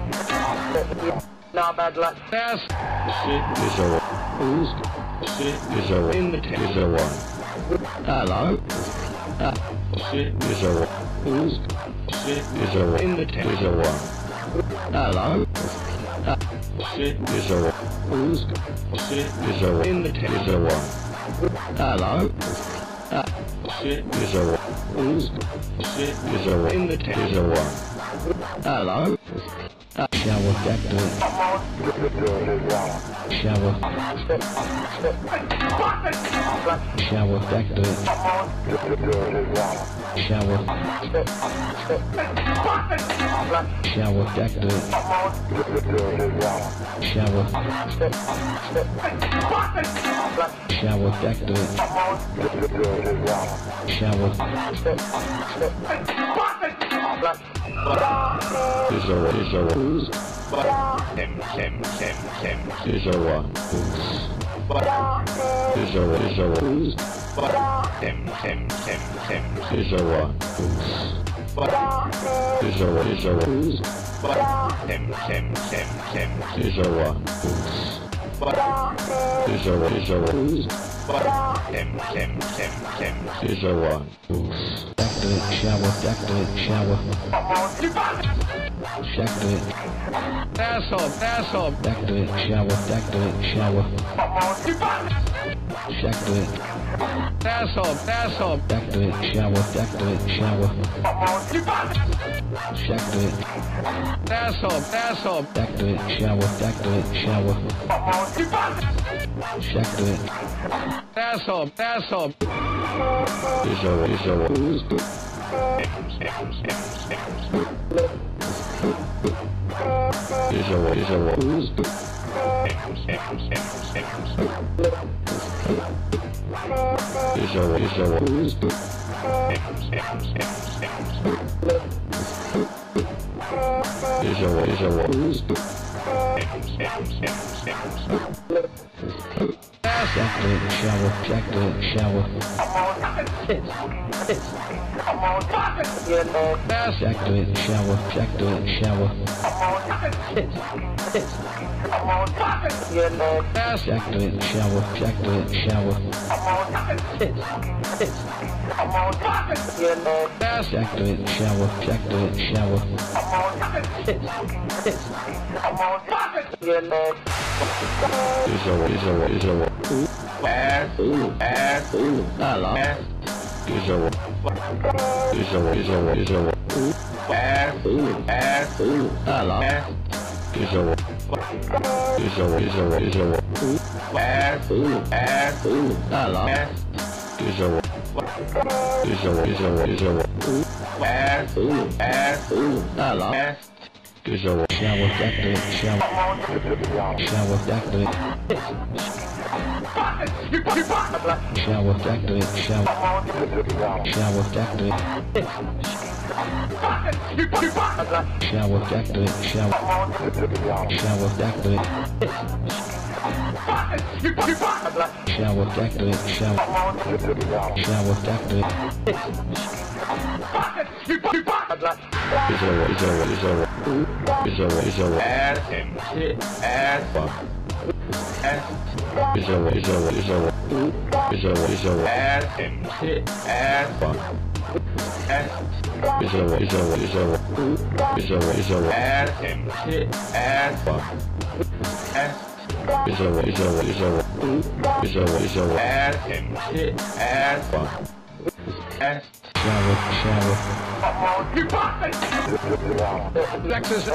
Not bad luck, ass, shit, is a, shit, is a, in the is a one, hello, shit, is a, shit, is a, in the is a one, hello, shit, is a, shit, is a, in the is a one, hello, shit, is a, shit, is a, in the is a one, hello, shower, decorate, shower, shower, decorate, shower, shower, decorate, shower, shower, decorate, shower, is a, is a, Sem, sem, sem, sem, is a one, is a, is a, sem, sem, sem, sem, is a one, is a, is a, sem, sem, sem, sem, is a one, is a, is a, sem, sem, sem, sem. is a one, decorate, shower, decorate, shower, decorate, Asshole, asshole, decorate, shower, decorate, shower, decorate, asshole, asshole, decorate, shower, decorate, shower, decorate, asshole, asshole, decorate, shower, decorate, shower, decorate, asshole, asshole. is a, is a, is a, is a, is a, is a, is a, is a, decorate, shower, decorate, shower, Hit, hit. decorate, shower, decorate, shower, Hit, hit. decorate, shower, decorate, shower, Hit, hit. decorate, shower, decorate, shower, Hit, hit. Isowo, Isowo, Isowo. Ass, ass, Hello. ass, Isowo. Isowo, Isowo, Isowo. ass, ass, Hello. ass, Isowo. Isowo, Isowo, Isowo. ass, ass, Hello. ass, Isowo. Isowo, Isowo, Isowo. ass, ass, Hello. ass. Isowo. Shower factory, shower. Shower factory. Shower factory, shower. Shower factory. Shower factory, shower. Shower factory. Shower factory, shower. Shower factory. Isowo, Isowo, Isowo. Isowo, Isowo. Ass, shit, ass, ass, Isowo, Isowo, Isowo. Isowo, Isowo. ass, shit, ass, ass, Isowo, Isowo, Isowo. Isowo, Isowo. ass, shit, ass, ass, Isowo, Isowo, Isowo. Isowo, Isowo. ass, shit, ass, ass. Shower, shower. Lexus,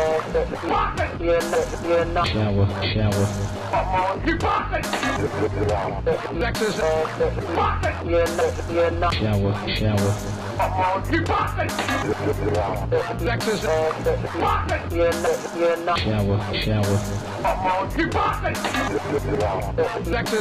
Shower, shower. Lexus, Shower, shower. Lexus, Shower, shower. Lexus,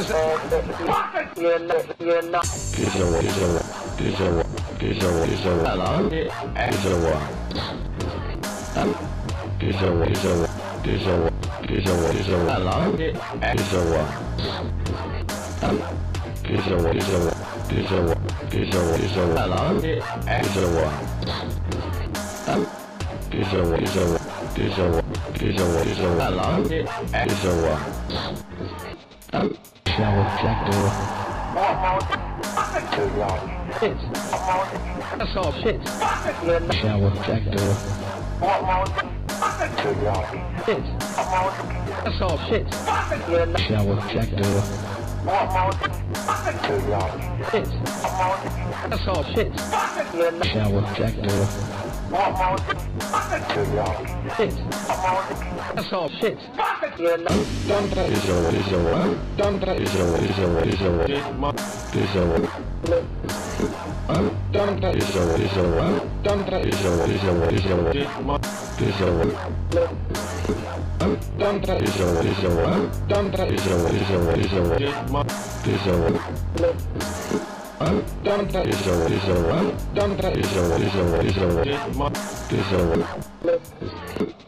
Isowo, Isowo. Isowo, Isowo, Isowo. Hello. Isowo. Um. Isowo, Isowo. Isowo, Isowo, Isowo. Hello. Isowo. Um. Isowo, Isowo. Isowo, Isowo, Isowo. Hello. Isowo. Um. Isowo, Isowo. Isowo, Isowo, Isowo. Hello. Isowo. Um. Shower factory. shit. That's all shit. Shower factory. Shit. That's all shit. Shower factory. Shit. That's all shit. Shower factory. Shit. That's all shit. Isowo, Isowo. Isowo, Isowo, Isowo. Isowo. Um. Isowo, Isowo. Isowo, Isowo, Isowo. Isowo. Um. Isowo, Isowo. Isowo, Isowo, Isowo. Isowo. Um. Isowo, Isowo. Isowo, Isowo, Isowo. Isowo.